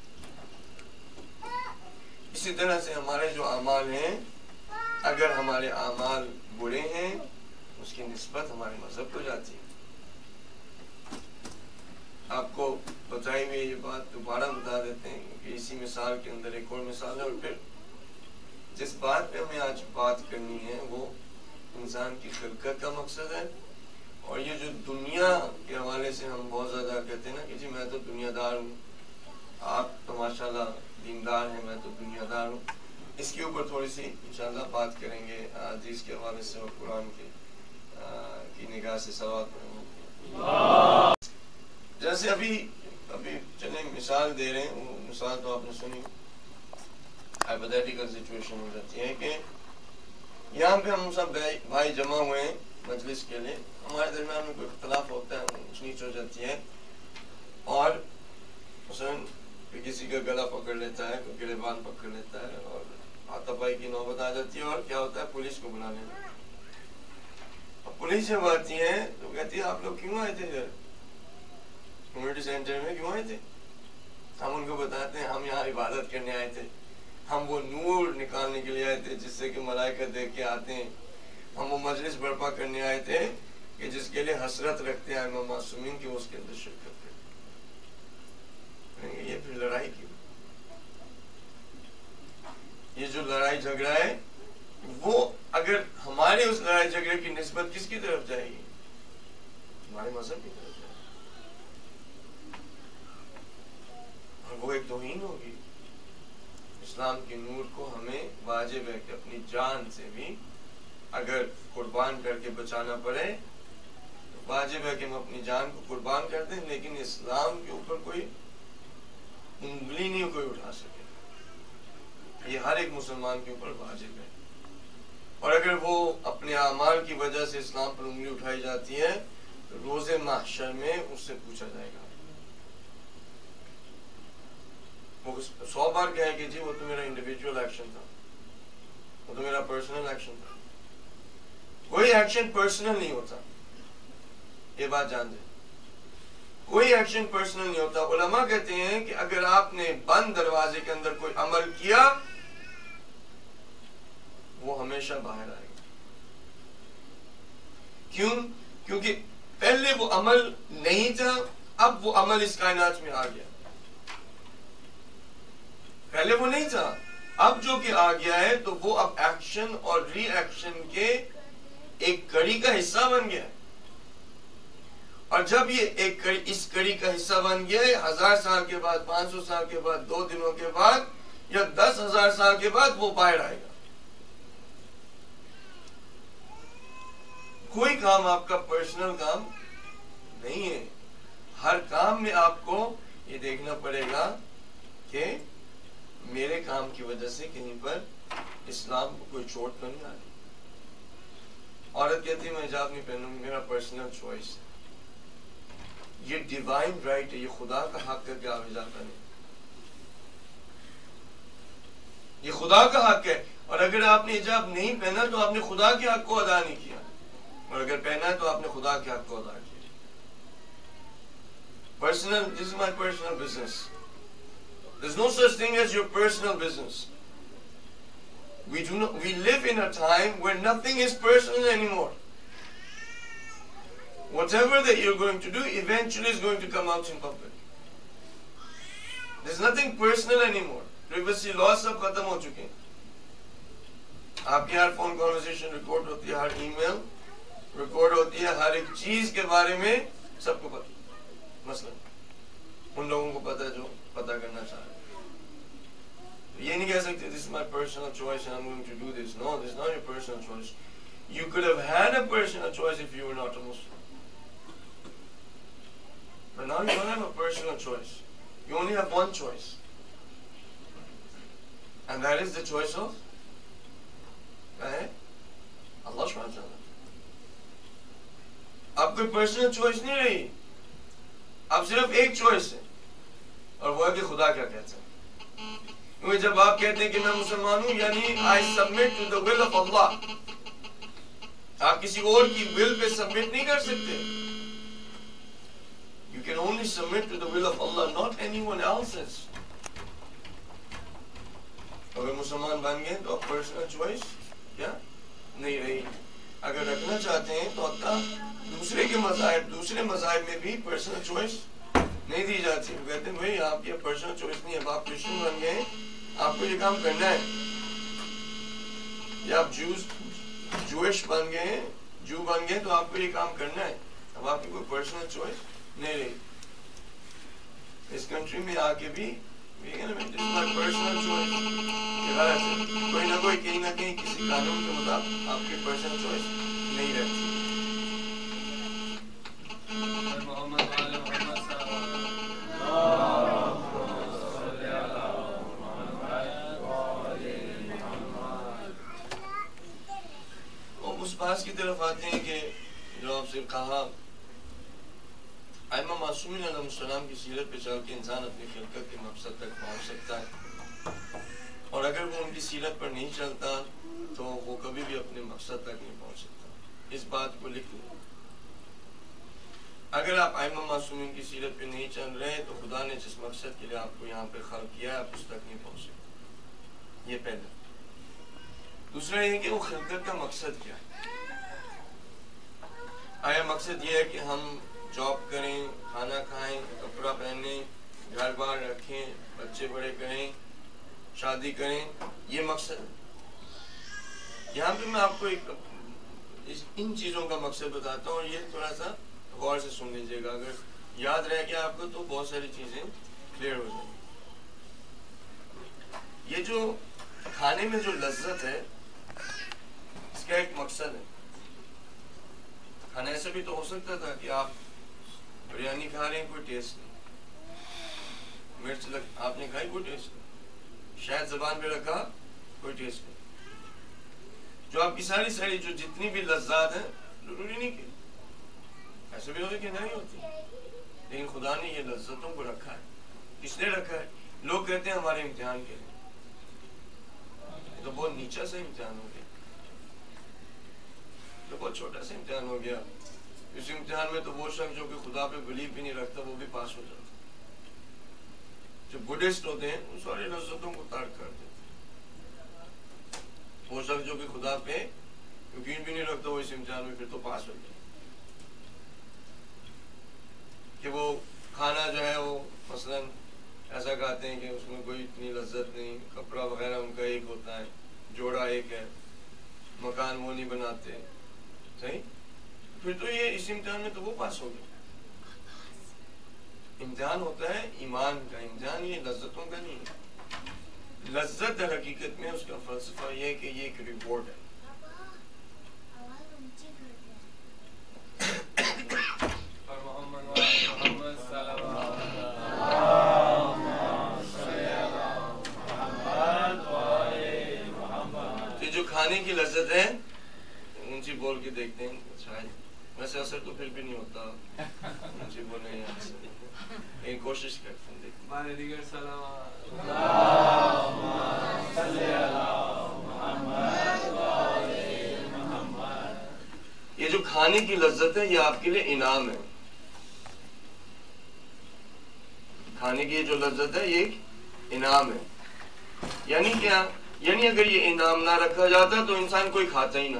اسی طرح سے ہمارے جو اعمال ہیں, اگر ہمارے اعمال برے ہیں, اس کی نسبت ہمارے مذہب کو جاتی ہے. آپ کو بتائی ہوئی یہ بات دوبارہ بتا دیتے ہیں, کہ اسی مثال کے اندر ایک اور مثال ہے. اور پھر جس بات پہ ہمیں آج بات کرنی ہے وہ انسان کی خلقت کا مقصد ہے. اور یہ جو دنیا کے حوالے سے ہم بہت زیادہ کہتے ہیں نا کہ جی میں تو دنیا دار ہوں, آپ تو ماشاءاللہ دیندار ہیں, میں تو دنیا دار ہوں, اس کے اوپر تھوڑی سی انشاءاللہ بات کریں گے حدیث کے حوالے سے اور قرآن کی کی نگاہ سے صلوات پڑھیں گے. جیسے ابھی ابھی چلیں مثال دے رہے ہیں, وہ مثال تو آپ نے سنی, ہائپوتھیٹیکل سچویشن ہو جاتی ہے کہ یہاں پہ ہم سب بھائی جمع ہوئے ہیں مجلس کے لیے, ہمارے درمیان میں کوئی اختلاف ہوتا ہے, اونچ نیچ ہو جاتی ہے, اور مثلاً کسی کا گلا پکڑ لیتا ہے, کوئی گریبان پکڑ لیتا ہے, اور ہاتھاپائی کی نوبت آ جاتی ہے, اور کیا ہوتا ہے پولیس کو بلا لینا. اب پولیس جب آتی ہے تو کہتی ہے آپ لوگ کیوں آئے تھے ادھر کمیونٹی سینٹر میں, کیوں آئے تھے؟ ہم ان کو بتاتے ہیں ہم یہاں عبادت کرنے آئے تھے, ہم وہ نور نکالنے کے لیے آئے تھے جس سے کہ ملائکہ دیکھ کے آتے ہیں, ہم وہ مجلس برپا کرنے آئے تھے کہ جس کے لیے حسرت رکھتے ہیں امام معصومین کی اس کے اندر شرکت کریں. یہ پھر لڑائی کی, یہ جو لڑائی جھگڑا ہے وہ اگر ہمارے اس لڑائی جھگڑے کی نسبت کس کی طرف جائے گی؟ ہمارے مذہب کی طرف جائے گی, اور وہ ایک توہین ہوگی. اسلام کے نور کو ہمیں واجب ہے کہ اپنی جان سے بھی اگر قربان کر کے بچانا پڑے تو واجب ہے کہ ہم اپنی جان کو قربان کر دیں, لیکن اسلام کے اوپر کوئی انگلی نہیں کوئی اٹھا سکے. یہ ہر ایک مسلمان کے اوپر واجب ہے, اور اگر وہ اپنے اعمال کی وجہ سے اسلام پر انگلی اٹھائی جاتی ہے تو روز محشر میں اس سے پوچھا جائے گا. وہ سو بار کہے کہ جی وہ تو میرا انڈیویجول ایکشن تھا, وہ تو میرا پرسنل ایکشن تھا. کوئی ایکشن پرسنل نہیں ہوتا, یہ بات جان دیں, کوئی ایکشن پرسنل نہیں ہوتا. علماء کہتے ہیں کہ اگر آپ نے بند دروازے کے اندر کوئی عمل کیا وہ ہمیشہ باہر آئے گا. کیوں؟ کیونکہ پہلے وہ عمل نہیں تھا, اب وہ عمل اس کائنات میں آ گیا. پہلے وہ نہیں تھا, اب جو کہ آ گیا ہے تو وہ اب ایکشن اور ری ایکشن کے ایک کڑی کا حصہ بن گیا. اور جب یہ ایک کڑی اس کڑی کا حصہ بن گیا ہے, ہزار سال کے بعد, پانچ سو سال کے بعد, دو دنوں کے بعد یا دس ہزار سال کے بعد وہ باہر آئے گا. کوئی کام آپ کا پرسنل کام نہیں ہے. ہر کام میں آپ کو یہ دیکھنا پڑے گا کہ میرے کام کی وجہ سے کہیں پر اسلام کو کوئی چوٹ تو نہیں آ رہی. عورت کہتی ہے میں حجاب نہیں پہنوں گی, میرا پرسنل چوائس ہے. یہ ڈیوائن رائٹ ہے, یہ خدا کا حق ہے کہ آپ حجاب پہنیں, یہ خدا کا حق ہے. اور اگر آپ نے حجاب نہیں پہنا تو آپ نے خدا کے حق کو ادا نہیں کیا، اور اگر پہنا ہے تو آپ نے خدا کے حق کو ادا کیا. Personal, this is my personal business. There's no such thing as your personal business. We do not, we live in a time where nothing is personal anymore. Whatever that you're going to do eventually is going to come out in public. There's nothing personal anymore. Privacy laws سب ختم ہو چکے ہیں. آپ کی ہر phone conversation record ہوتی ہے، ہر ای میل record ہوتی ہے، ہر ایک چیز کے بارے میں سب کو پتہ. مثلا ان لوگوں کو پتہ جو پتہ کرنا چاہ رہے ہیں. یہ نہیں کہہ سکتے this is my personal choice and I'm going to do this. No, this is not your personal choice. You could have had a personal choice if you were not a Muslim. But now you don't have a personal choice. You only have one choice. And that is the choice of eh? Allah subhanahu wa ta'ala. اب کوئی personal choice نہیں رہی، اب صرف ایک choice ہے، اور وہ ہے کہ خدا کیا کہتا ہے. کیونکہ جب آپ کہتے ہیں کہ میں مسلمان ہوں یعنی I submit to the will of Allah. آپ کسی اور کی will پہ سبمٹ نہیں کر سکتے. You can only submit to the will of Allah, not anyone else's. اگر مسلمان بن گئے تو اب پرسنل چوائس کیا نہیں رہی. اگر رکھنا چاہتے ہیں تو حتیٰ دوسرے کے مذاہب دوسرے مذاہب میں بھی پرسنل چوائس نہیں دی جاتی. وہ کہتے ہیں بھائی آپ یہ پرسنل چوائس نہیں ہے، اب آپ کرسچن بن گئے آپ کو یہ کام کرنا ہے، یا آپ جوز جوئش بن گئے جو بن گئے تو آپ کو یہ کام کرنا ہے. اب آپ کی کوئی پرسنل چوائس نہیں رہی. اس کنٹری میں آ کے بھی پرسنل چوائس کوئی نہ کوئی کہیں نہ کہیں کسی قانون کے مطابق آپ کی پرسنل چوائس نہیں رہتی. اس بات کی طرف آتے ہیں کہ جو آپ سے کہا ائمہ معصومین علیہ السلام کی سیرت پہ چل کے انسان اپنی خلقت کے مقصد تک پہنچ سکتا ہے، اور اگر وہ ان کی سیرت پر نہیں چلتا تو وہ کبھی بھی اپنے مقصد تک نہیں پہنچ سکتا. اس بات کو لکھ لیں. اگر آپ ائمہ معصومین کی سیرت پہ نہیں چل رہے تو خدا نے جس مقصد کے لیے آپ کو یہاں پہ خلق کیا ہے آپ اس تک نہیں پہنچ سکتے. یہ پہلا. دوسرا یہ کہ وہ خلقت کا مقصد کیا ہے. آیا مقصد یہ ہے کہ ہم جاب کریں، کھانا کھائیں، کپڑا پہنیں، گھر بار رکھیں، بچے بڑے کریں، شادی کریں، یہ مقصد ہے. یہاں پہ میں آپ کو ایک ان چیزوں کا مقصد بتاتا ہوں، یہ تھوڑا سا غور سے سن لیجیے گا. اگر یاد رہ گیا آپ کو تو بہت ساری چیزیں کلیئر ہو جائیں. یہ جو کھانے میں جو لذت ہے اس کا ایک مقصد ہے. کھانا ایسا بھی تو ہو سکتا تھا کہ آپ بریانی کھا رہے ہیں کوئی ٹیسٹ نہیں، مرچ لگ آپ نے کھائی کوئی ٹیسٹ نہیں، شاید زبان پہ رکھا کوئی ٹیسٹ نہیں. جو آپ کی ساری ساری جو جتنی بھی لذات ہیں ضروری نہیں کہ ایسے بھی ہوتے کہ نہیں ہوتی، لیکن خدا نے یہ لذتوں کو رکھا ہے. کس نے رکھا ہے؟ لوگ کہتے ہیں ہمارے امتحان کے لیے. تو بہت نیچا سا امتحان ہو گیا، تو بہت چھوٹا سا امتحان ہو گیا. اس امتحان میں تو وہ شخص جو کہ خدا پہ بلیو بھی نہیں رکھتا وہ بھی پاس ہو جاتا. جو بدھسٹ ہوتے ہیں وہ ساری لذتوں کو ترک کر دیتے. وہ شخص جو کہ خدا پہ یقین بھی نہیں رکھتا وہ اس امتحان میں پھر تو پاس ہو جائے. کہ وہ کھانا جو ہے وہ مثلا ایسا کھاتے ہیں کہ اس میں کوئی اتنی لذت نہیں، کپڑا وغیرہ ان کا ایک ہوتا ہے، جوڑا ایک ہے، مکان وہ نہیں بناتے. صحیح؟ پھر تو یہ اس امتحان میں تو وہ پاس ہو گیا. امتحان ہوتا ہے ایمان کا، امتحان یہ لذتوں کا نہیں ہے. لذت در حقیقت میں اس کا فلسفہ یہ ہے کہ یہ ایک ریوارڈ ہے. جو کھانے کی لذت ہے اونچی بول کے دیکھتے ہیں شاید، ویسے اثر تو پھر بھی نہیں ہوتا اونچی بولے یہاں سے، لیکن کوشش کرتے ہیں دیکھتے ہیں. کھانے کی لذت ہے یہ آپ کے لیے انعام ہے. کھانے کی جو لذت ہے یہ ایک انعام ہے. یعنی کیا؟ یعنی اگر یہ انعام نہ رکھا جاتا تو انسان کوئی کھاتا ہی نہ.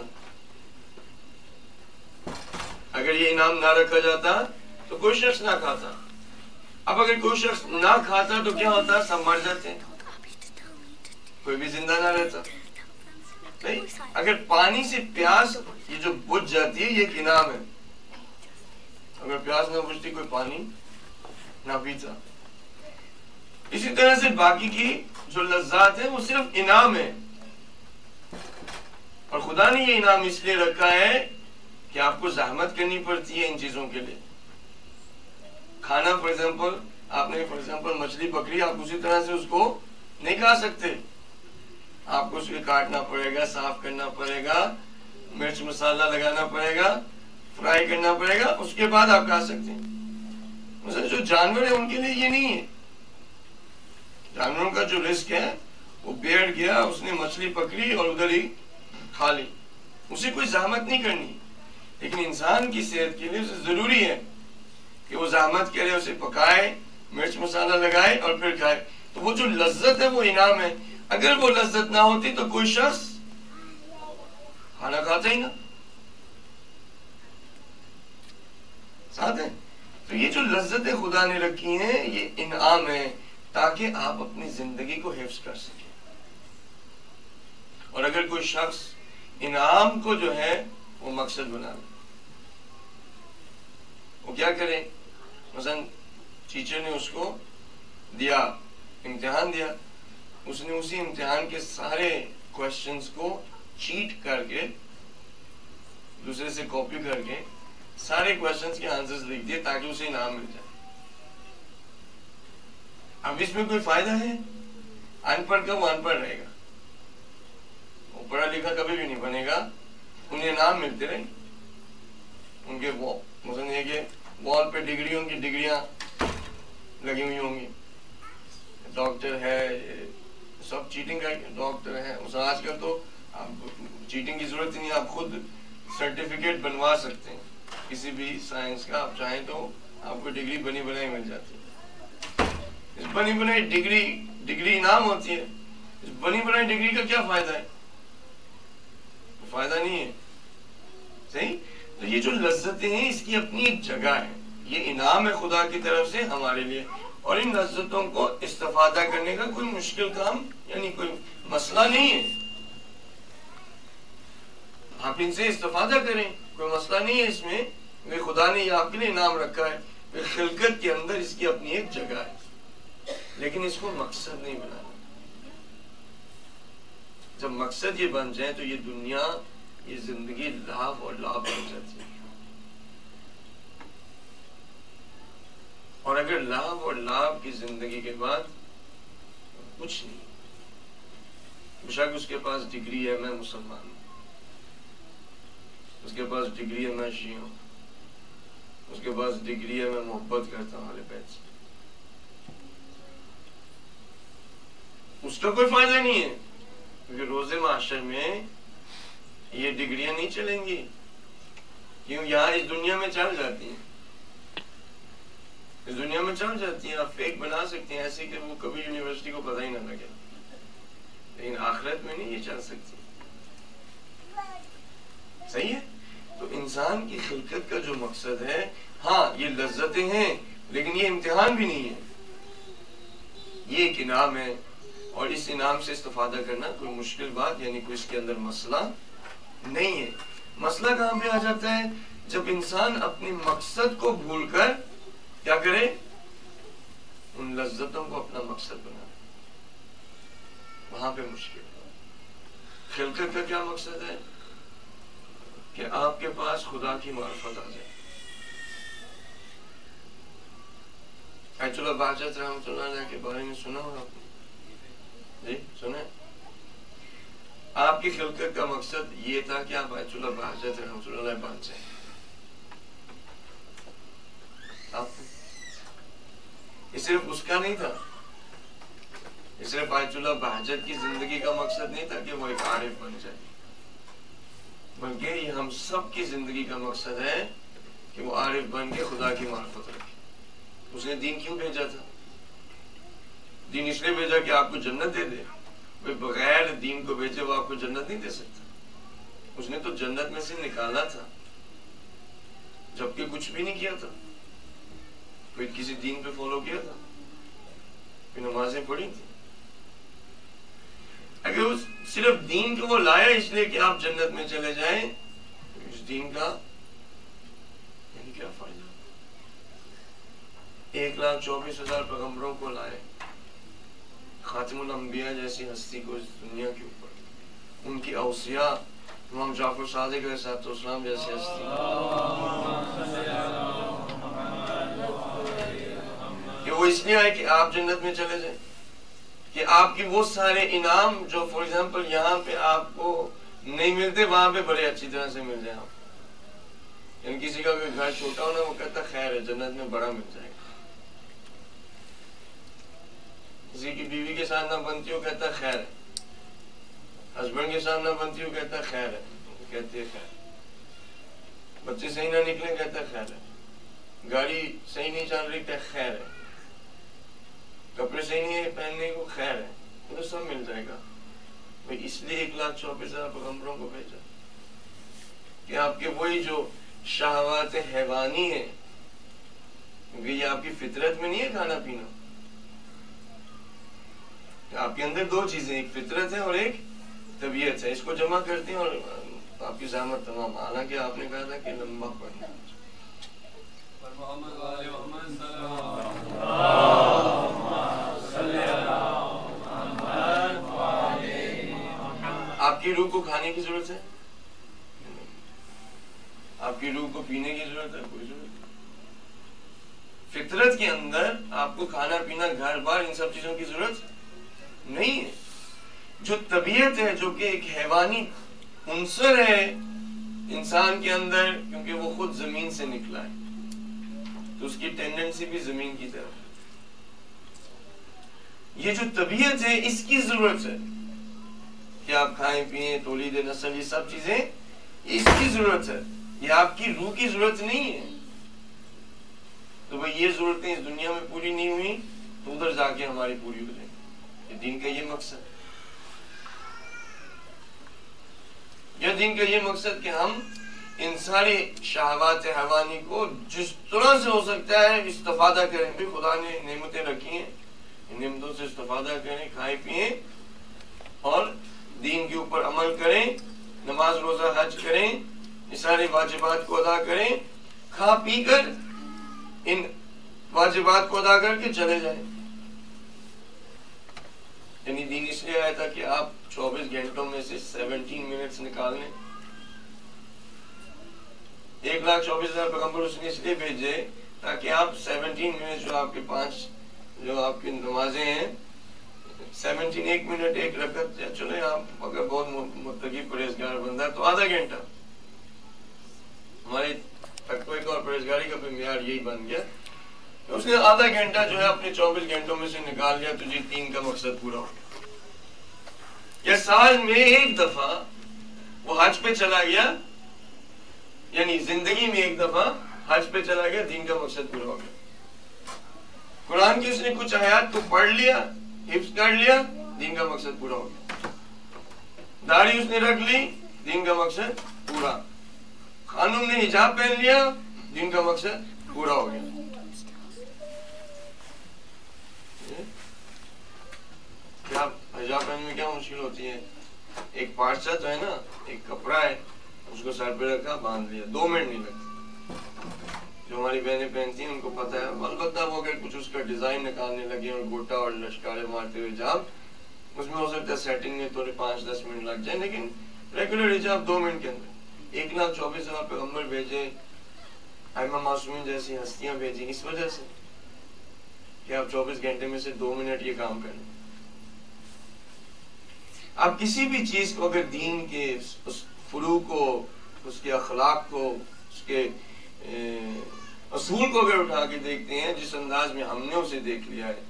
اگر یہ انعام نہ رکھا جاتا تو کوئی شخص نہ کھاتا. اب اگر کوئی شخص نہ کھاتا تو کیا ہوتا؟ سب مر جاتے ہیں, کوئی بھی زندہ نہ رہتا. اگر پانی سے پیاس یہ جو بجھ جاتی ہے یہ ایک انعام ہے. اگر پیاس نہ بجھتی کوئی پانی نہ پیتا. اسی طرح سے باقی کی جو لذات ہیں وہ صرف انعام ہے, اور خدا نے یہ انعام اس لیے رکھا ہے کہ آپ کو زحمت کرنی پڑتی ہے ان چیزوں کے لیے. کھانا فار ایگزامپل آپ نے فار ایگزامپل مچھلی پکڑی, آپ اسی طرح سے اس کو نہیں کھا سکتے. آپ کو اس کو کاٹنا پڑے گا, صاف کرنا پڑے گا, مرچ مسالہ لگانا پڑے گا, فرائی کرنا پڑے گا, اس کے بعد آپ کھا سکتے ہیں. مثلا جو جانور ہیں ان کے لیے یہ نہیں ہے. جانوروں کا جو رزق ہے وہ بیٹھ گیا, اس نے مچھلی پکڑی اور ادھر ہی کھا لی, اسے کوئی زحمت نہیں کرنی. لیکن انسان کی صحت کے لیے اسے ضروری ہے کہ وہ زحمت کرے, اسے پکائے, مرچ مسالہ لگائے اور پھر کھائے. تو وہ جو لذت ہے وہ انعام ہے. اگر وہ لذت نہ ہوتی تو کوئی شخص کھانا کھاتا ہی نہ. ساتھ ہے. تو یہ جو لذتیں خدا نے رکھی ہیں یہ انعام ہے تاکہ آپ اپنی زندگی کو حفظ کر سکیں. اور اگر کوئی شخص انعام کو جو ہے وہ مقصد بنا لے, وہ کیا کرے؟ مثلا ٹیچر نے اس کو دیا, امتحان دیا, اس نے اسی امتحان کے سارے کوشچنز کو چیٹ کر کے دوسرے سے کاپی کر کے سارے کوشچنز کے آنسرز لکھ دیے تاکہ اسے انعام مل جائے. اب اس میں کوئی فائدہ ہے؟ ان پڑھ کا وہ ان پڑھ رہے گا, وہ پڑھا لکھا کبھی بھی نہیں بنے گا. انہیں انعام ملتے رہے, ان کے وہ مثلا یہ کہ وال پہ ڈگریوں کی ڈگریاں لگی ہوئی ہوں گی, ڈاکٹر ہے, سب چیٹنگ کا ڈاکٹر ہے. آج کل تو چیٹنگ کی ضرورت نہیں, آپ خود سرٹیفکیٹ بنوا سکتے ہیں کسی بھی سائنس کا. آپ چاہیں تو آپ کو ڈگری بنی بنائی مل جاتی ہے. اس بنی بنائی ڈگری ڈگری انعام ہوتی ہے. اس بنی بنائی ڈگری کا کیا فائدہ ہے؟ فائدہ نہیں ہے. صحیح. تو یہ جو لذتیں ہیں اس کی اپنی ایک جگہ ہے, یہ انعام ہے خدا کی طرف سے ہمارے لیے. اور ان لذتوں کو استفادہ کرنے کا کوئی مشکل کام یعنی کوئی مسئلہ نہیں ہے. آپ ان سے استفادہ کریں, کوئی مسئلہ نہیں ہے اس میں. خدا نے یہ آپ کے لیے انعام رکھا ہے. خلقت کے اندر اس کی اپنی ایک جگہ ہے, لیکن اس کو مقصد نہیں بنانا. جب مقصد یہ بن جائے تو یہ دنیا, یہ زندگی لابھ اور لابھ بن جاتی ہے. اور اگر لابھ اور لابھ کی زندگی کے بعد کچھ نہیں, بے شک اس کے پاس ڈگری ہے میں مسلمان ہوں, اس کے پاس ڈگری ہے میں شیعہ ہوں, اس کے پاس ڈگری ہے میں محبت کرتا ہوں اہل بیت سے, اس کا کوئی فائدہ نہیں ہے. کیونکہ روز محشر میں یہ ڈگریاں نہیں چلیں گی, کیوں؟ یہاں اس دنیا میں چل جاتی ہیں, اس دنیا میں چل جاتی ہیں. آپ فیک بنا سکتے ہیں ایسے کہ وہ کبھی یونیورسٹی کو پتہ ہی نہ لگے, لیکن آخرت میں نہیں یہ چل سکتی. صحیح ہے. تو انسان کی خلقت کا جو مقصد ہے, ہاں یہ لذتیں ہیں لیکن یہ امتحان بھی نہیں ہے, یہ ایک انعام ہے. اور اس انعام سے استفادہ کرنا کوئی مشکل بات یعنی کوئی اس کے اندر مسئلہ نہیں ہے. مسئلہ کہاں پہ آ جاتا ہے؟ جب انسان اپنے مقصد کو بھول کر کیا کرے؟ ان لذتوں کو اپنا مقصد بنا, وہاں پہ مشکل. خلقت کا کیا مقصد ہے؟ کہ آپ کے پاس خدا کی معرفت آ جائے. ایت اللہ بہجت رحمۃ اللہ علیہ کے بارے میں سنا ہوگا آپ نے؟ جی سنا ہے. آپ کی خلقت کا مقصد یہ تھا کہ آپ ایت اللہ بہجت رحمۃ اللہ علیہ بن جائیں. آپ یہ صرف اس کا نہیں تھا, یہ صرف ایت اللہ بہجت کی زندگی کا مقصد نہیں تھا کہ وہ ایک عارف بن جائے. بلکہ یہ ہم سب کی زندگی کا مقصد ہے کہ وہ عارف بن کے خدا کی معرفت رکھے. اس نے دین کیوں بھیجا تھا؟ دین اس لیے بھیجا کہ آپ کو جنت دے دے. کوئی بغیر دین کو بھیجے وہ آپ کو جنت نہیں دے سکتا. اس نے تو جنت میں سے نکالا تھا جبکہ کچھ بھی نہیں کیا تھا. کوئی کسی دین پہ فالو کیا تھا؟ کوئی نمازیں پڑھی تھی؟ اگر اس صرف دین کو وہ لایا اس لیے کہ آپ جنت میں چلے جائیں، اس دین کا یعنی کیا فائدہ؟ ایک لاکھ چوبیس ہزار پیغمبروں کو لائے، خاتم الانبیاء جیسی ہستی کو اس دنیا کے اوپر، ان کی اوصیاء امام جعفر صادق علیہ السلام جیسی ہستی، کہ وہ اس لیے آئے کہ آپ جنت میں چلے جائیں، کہ آپ کی وہ سارے انعام جو فور ایگزامپل یہاں پہ آپ کو نہیں ملتے وہاں پہ بڑے اچھی طرح سے مل جائیں آپ. یعنی کسی کا گھر چھوٹا ہونا وہ کہتا خیر ہے جنت میں بڑا مل جائے گا. کسی کی بیوی کے ساتھ نہ بنتی ہو کہتا خیر ہے، ہسبینڈ کے ساتھ نہ بنتی ہو کہتا خیر ہے، کہتے خیر. بچے صحیح نہ نکلے کہتا خیر ہے، گاڑی صحیح نہیں چل رہی کہتا خیر ہے، کپڑے صحیح نہیں ہے پہننے کو خیر ہے، تو سب مل جائے گا. اس لیے ایک لاکھ چوبیس ہزار پیغمبروں کو بھیجا کہ آپ کے وہی جو شہوات حیوانی ہیں، کیونکہ یہ آپ کی فطرت میں نہیں ہے کھانا پینا. آپ کے اندر دو چیزیں، ایک فطرت ہے اور ایک طبیعت ہے. اس کو جمع کرتے ہیں اور آپ کی زحمت تمام. حالانکہ آپ نے کہا تھا کہ لمبا پڑھنا. آپ کی روح کو کھانے کی ضرورت ہے؟ آپ کی روح کو پینے کی ضرورت ہے؟ کوئی ضرورت نہیں. فطرت کے اندر آپ کو کھانا پینا گھر بار ان سب چیزوں کی ضرورت نہیں ہے. جو طبیعت ہے جو کہ ایک حیوانی عنصر ہے انسان کے اندر، کیونکہ وہ خود زمین سے نکلا ہے تو اس کی ٹینڈنسی بھی زمین کی طرف. یہ جو طبیعت ہے اس کی ضرورت ہے کہ آپ کھائیں پیئیں، تولید نسل، یہ سب چیزیں اس کی ضرورت ہے. یہ آپ کی روح کی ضرورت نہیں ہے. تو بھئی یہ ضرورتیں اس دنیا میں پوری نہیں ہوئی تو ادھر جا کے ہماری پوری ہو جائیں. یہ دین کا یہ مقصد ہے. یہ دین کا یہ مقصد کہ ہم ان ساری شہوات حیوانی کو جس طرح سے ہو سکتا ہے استفادہ کریں. بھی خدا نے نعمتیں رکھی ہیں، ان نعمتوں سے استفادہ کریں، کھائیں پیئیں اور دین کے اوپر عمل کریں، نماز روزہ حج کریں، یہ سارے واجبات کو ادا کریں، کھا پی کر ان واجبات کو ادا کر کے چلے جائیں. یعنی دین اس لیے آیا تھا کہ آپ چوبیس گھنٹوں میں سے سیونٹین منٹس نکال لیں. ایک لاکھ چوبیس ہزار پیغمبر اس نے اس لیے بھیجے تاکہ آپ سیونٹین منٹ جو آپ کے پانچ جو آپ کی نمازیں ہیں، سیونٹین ایک منٹ ایک رکعت، چلے آپ اگر بہت متقی پرہیزگار بندہ تو آدھا گھنٹہ. ہمارے تقوی کا اور پرہیزگاری کا بھی معیار یہی بن گیا. اس نے آدھا گھنٹہ جو ہے اپنے چوبیس گھنٹوں میں سے نکال لیا تو جی تین کا مقصد پورا ہو گیا. یا سال میں ایک دفعہ وہ حج پہ چلا گیا، یعنی زندگی میں ایک دفعہ حج پہ چلا گیا، دین کا مقصد پورا ہو گیا. قرآن کی اس نے کچھ آیات کو پڑھ لیا، حفظ کر لیا، دین کا مقصد پورا ہو گیا. داڑھی اس نے رکھ لی، دین کا مقصد پورا. خانم نے حجاب پہن لیا، دین کا مقصد پورا ہو گیا. کیا حجاب پہننے میں کیا مشکل ہوتی ہے؟ ایک پارچہ تو ہے نا، ایک کپڑا ہے، اس کو سر پہ رکھا، باندھ لیا، دو منٹ نہیں لگتے. جو ہماری بہنیں پہنتی ہیں ان کو پتا ہے. البتہ وہ اگر کچھ اس کا ڈیزائن نکالنے لگے اور گوٹا اور لشکارے مارتے ہوئے حجاب، اس میں ہو سکتا ہے سیٹنگ میں تھوڑے پانچ دس منٹ لگ جائیں، لیکن ریگولر حجاب دو منٹ کے اندر. ایک لاکھ چوبیس ہزار پیغمبر بھیجے، ائمہ معصومین جیسی ہستیاں بھیجی اس وجہ سے کہ آپ چوبیس گھنٹے میں سے دو منٹ یہ کام کریں. آپ کسی بھی چیز کو اگر دین کے اس فروع کو، اس کے اخلاق کو، اس کے اصول کو اگر اٹھا کے دیکھتے ہیں جس انداز میں ہم نے اسے دیکھ لیا ہے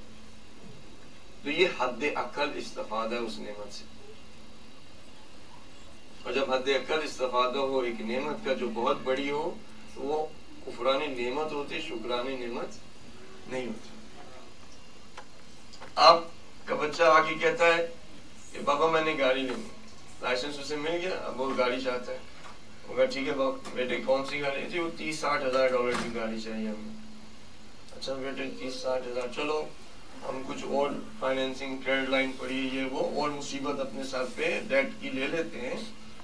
تو یہ حد عقل استفادہ اس نعمت سے. اور جب حد اکثر استفادہ ہو ایک نعمت کا جو بہت بڑی ہو تو وہ کفران نعمت ہوتی، شکران نعمت نہیں ہوتی. آپ کا بچہ آ کے کہتا ہے کہ بابا میں نے گاڑی لینی، لائسنس اسے مل گیا، اب وہ گاڑی چاہتا ہے. وہ کہا ٹھیک ہے بابا بیٹے کون سی گاڑی تھی؟ وہ تیس ساٹھ ہزار ڈالر کی گاڑی چاہیے ہمیں. اچھا بیٹے تیس ساٹھ ہزار، چلو ہم کچھ اور فائنینسنگ کریڈٹ لائن پڑی یہ وہ اور مصیبت اپنے ساتھ پہ ڈیٹ کی لے لیتے ہیں،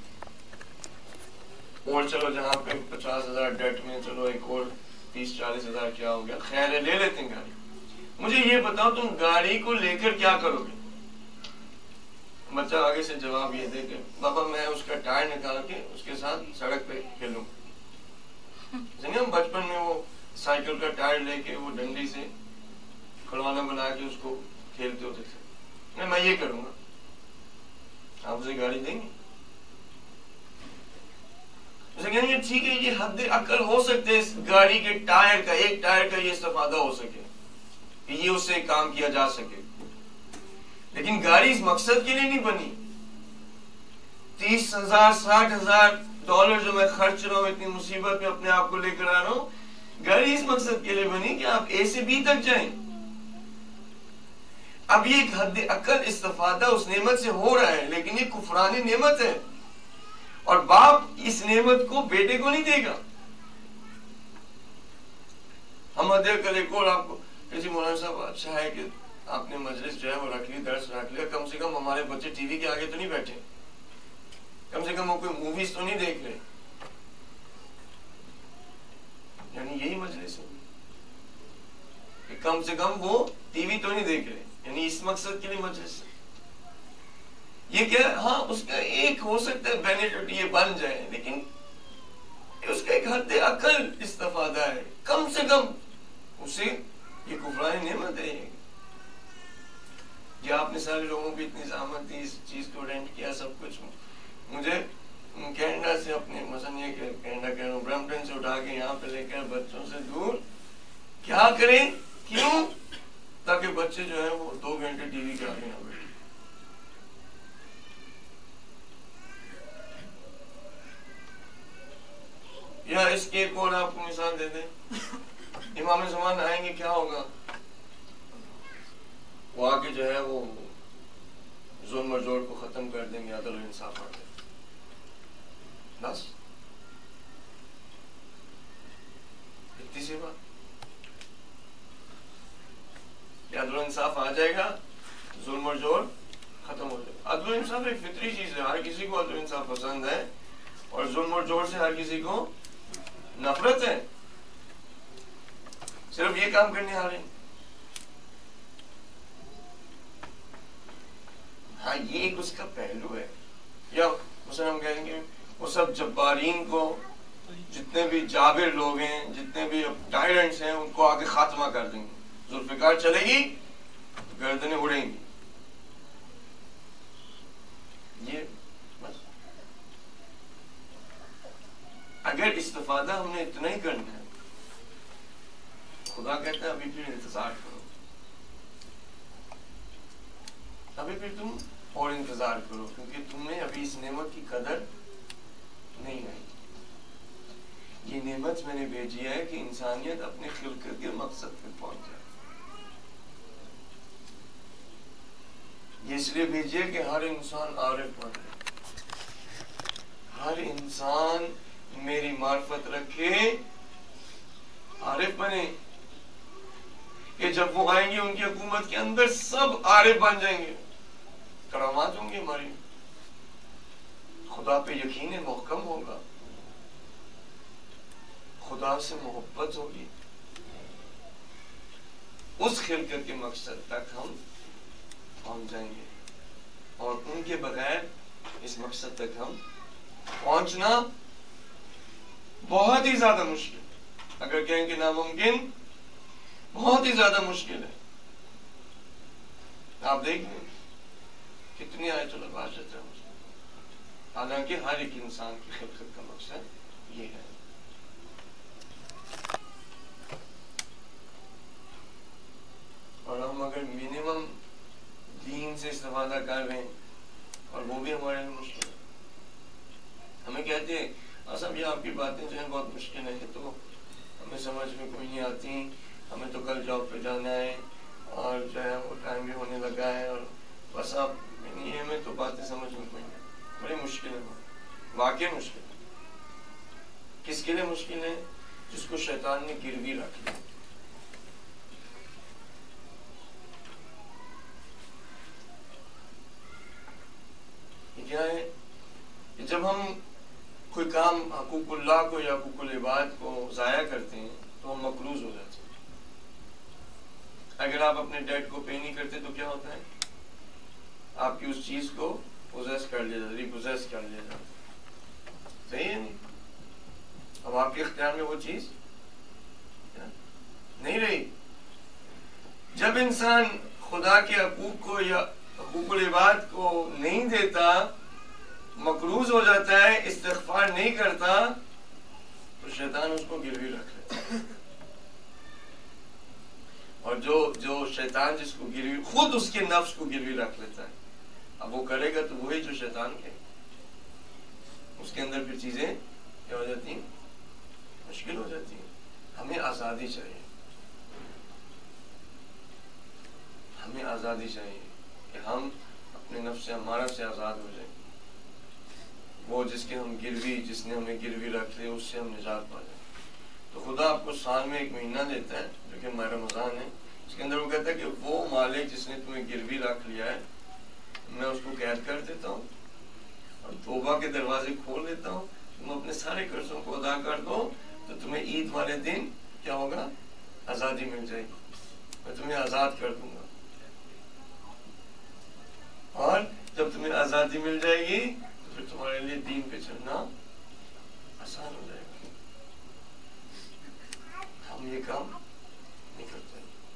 اور چلو جہاں پہ پچاس ہزار ڈیٹ میں چلو ایک اور تیس چالیس ہزار کیا ہو گیا، خیر ہے لے لیتے ہیں گاڑی. مجھے یہ بتاؤ تم گاڑی کو لے کر کیا کرو گے؟ بچہ آگے سے جواب یہ دے کہ بابا میں اس کا ٹائر نکال کے اس کے ساتھ سڑک پہ کھیلوں. ہم بچپن میں وہ سائیکل کا ٹائر لے کے وہ ڈنڈی سے کھلوانا بنا کے اس کو کھیلتے ہوتے تھے. میں یہ کروں گا. آپ اسے گاڑی دیں گے؟ اسے کہیں گے ٹھیک ہے یہ حد عقل ہو سکتے اس گاڑی کے ٹائر کا، ایک ٹائر کا یہ استفادہ ہو سکے کہ یہ اس سے کام کیا جا سکے، لیکن گاڑی اس مقصد کے لیے نہیں بنی. تیس ہزار ساٹھ ہزار ڈالر جو میں خرچ رہا ہوں اتنی مصیبت میں اپنے آپ کو لے کر آ رہا ہوں، گاڑی اس مقصد کے لیے بنی کہ آپ اے سے بی تک جائیں. اب یہ ایک حد عقل استفادہ اس نعمت سے ہو رہا ہے، لیکن یہ کفرانی نعمت ہے اور باپ اس نعمت کو بیٹے کو نہیں دے گا. ہم ادھر کر ایک اور آپ کو کسی مولانا صاحب اچھا ہے کہ آپ نے مجلس جو ہے وہ رکھ لی، درس رکھ لیا، کم سے کم ہمارے بچے ٹی وی کے آگے تو نہیں بیٹھے، کم سے کم وہ کوئی موویز تو نہیں دیکھ رہے. یعنی یہی مجلس ہے کہ کم سے کم وہ ٹی وی تو نہیں دیکھ رہے، یعنی اس مقصد کے لیے مجلس ہے. یہ کیا ہاں اس کا ایک ہو سکتا ہے بینیفٹ یہ بن جائے، لیکن اس کا ایک حد عقل استفادہ ہے، کم سے کم اسے یہ کفران نعمت ہے. یہ آپ نے سارے لوگوں کی اتنی زحمت دی، اس چیز کو رینٹ کیا سب کچھ. مجھے کینیڈا سے اپنے مثلا یہ کہ کینیڈا کہہ رہا ہوں برمپٹن سے اٹھا کے یہاں پہ لے کر بچوں سے دور کیا کریں؟ کیوں؟ تاکہ بچے جو ہے وہ دو گھنٹے ٹی وی کے آگے نہ بیٹھیں. یا اس کے ایک اور آپ کو مثال دے دیں، امام زمان آئیں گے کیا ہوگا؟ وہ آگے جو ہے وہ ظلم اور جوڑ کو ختم کر دیں گے، عدل و انصاف آ جائے. بس اتنی سی بات. عدل و انصاف آ جائے گا، ظلم اور جوڑ ختم ہو جائے گا. عدل و انصاف ایک فطری چیز ہے، ہر کسی کو عدل و انصاف پسند ہے، اور ظلم اور جوڑ سے ہر کسی کو نفرت ہے. صرف یہ کام کرنے آ رہے ہیں. ہاں یہ ایک اس کا پہلو ہے. یا مثلا ہم کہیں گے وہ سب جبارین کو، جتنے بھی جابر لوگ ہیں، جتنے بھی ٹائرنٹس ہیں، ان کو آگے خاتمہ کر دیں گے. ذوالفقار چلے گی، گردنیں اڑیں گی. یہ بس اگر استفادہ ہم نے اتنا ہی کرنا ہے، خدا کہتا ہے ابھی پھر انتظار کرو، ابھی پھر تم اور انتظار کرو، کیونکہ تم نے ابھی اس نعمت کی قدر نہیں آئی. یہ نعمت میں نے بھیجی ہے کہ انسانیت اپنے خلقت کے مقصد پہ پہنچ جائے. یہ اس لیے بھیجی ہے کہ ہر انسان عارف بنے، ہر انسان میری معرفت رکھے، عارف بنے، کہ جب وہ آئیں گے ان کی حکومت کے اندر سب عارف بن جائیں گے. کرامات ہوں گی ہماری، خدا پہ یقین محکم ہوگا، خدا سے محبت ہوگی. اس خلقت کے مقصد تک ہم پہنچ جائیں گے، اور ان کے بغیر اس مقصد تک ہم پہنچنا بہت ہی زیادہ مشکل، اگر کہیں کہ ناممکن، بہت ہی زیادہ مشکل ہے. آپ دیکھیں کتنی آیت الباشت ہے، حالانکہ ہر ایک انسان کی خلقت کا مقصد یہ ہے. اور ہم اگر منیمم دین سے استفادہ کر رہے ہیں، اور وہ بھی ہمارے لیے مشکل ہے. ہمیں کہتے ہیں اصل یہ آپ کی باتیں جو ہیں بہت مشکل ہیں تو ہمیں سمجھ میں کوئی نہیں آتی, ہمیں تو کل جاب پہ جانا ہے اور جو ہے وہ ٹائم بھی ہونے لگا ہے, اور بس آپ یہ ہمیں تو باتیں سمجھ میں کوئی نہیں, بڑی مشکل ہے, واقعی مشکل ہے. کس کے لیے مشکل ہے؟ جس کو شیطان نے گروی رکھ لی. یہ کیا ہے کہ جب ہم کوئی کام حقوق اللہ کو یا حقوق العباد کو ضائع کرتے ہیں تو ہم مقروض ہو جاتے ہیں. اگر آپ اپنے ڈیٹ کو پے نہیں کرتے تو کیا ہوتا ہے؟ آپ کی اس چیز کو پوزیس کر لیا جاتا, ریپوزیس کر لیا جاتا. صحیح ہے نہیں؟ اب آپ کے اختیار میں وہ چیز نہیں رہی. جب انسان خدا کے حقوق کو یا حقوق العباد کو نہیں دیتا, مقروض ہو جاتا ہے, استغفار نہیں کرتا, تو شیطان اس کو گروی رکھ لیتا ہے. اور جو جو شیطان جس کو گروی, خود اس کے نفس کو گروی رکھ لیتا ہے, اب وہ کرے گا تو وہی جو شیطان کے, اس کے اندر پھر چیزیں کیا ہو جاتی ہیں؟ مشکل ہو جاتی ہیں. ہمیں آزادی چاہیے, ہمیں آزادی چاہیے کہ ہم اپنے نفس سے, ہمارا سے آزاد ہو جائیں. وہ جس کے ہم گروی, جس نے ہمیں گروی رکھ لی, اس سے ہم نجات پا جائیں. تو خدا آپ کو سال میں ایک مہینہ دیتا ہے جو کہ ماہ رمضان ہے. اس کے اندر وہ کہتا ہے کہ وہ مالک جس نے تمہیں گروی رکھ لیا ہے, میں اس کو قید کر دیتا ہوں اور توبہ کے دروازے کھول دیتا ہوں. تم اپنے سارے قرضوں کو ادا کر دو تو تمہیں عید والے دن کیا ہوگا؟ آزادی مل جائے گی. میں تمہیں آزاد کر دوں گا, اور جب تمہیں آزادی مل جائے گی تو پھر تمہارے لیے دین پہ چلنا آسان ہو جائے گا. ہم یہ کام نہیں کرتے.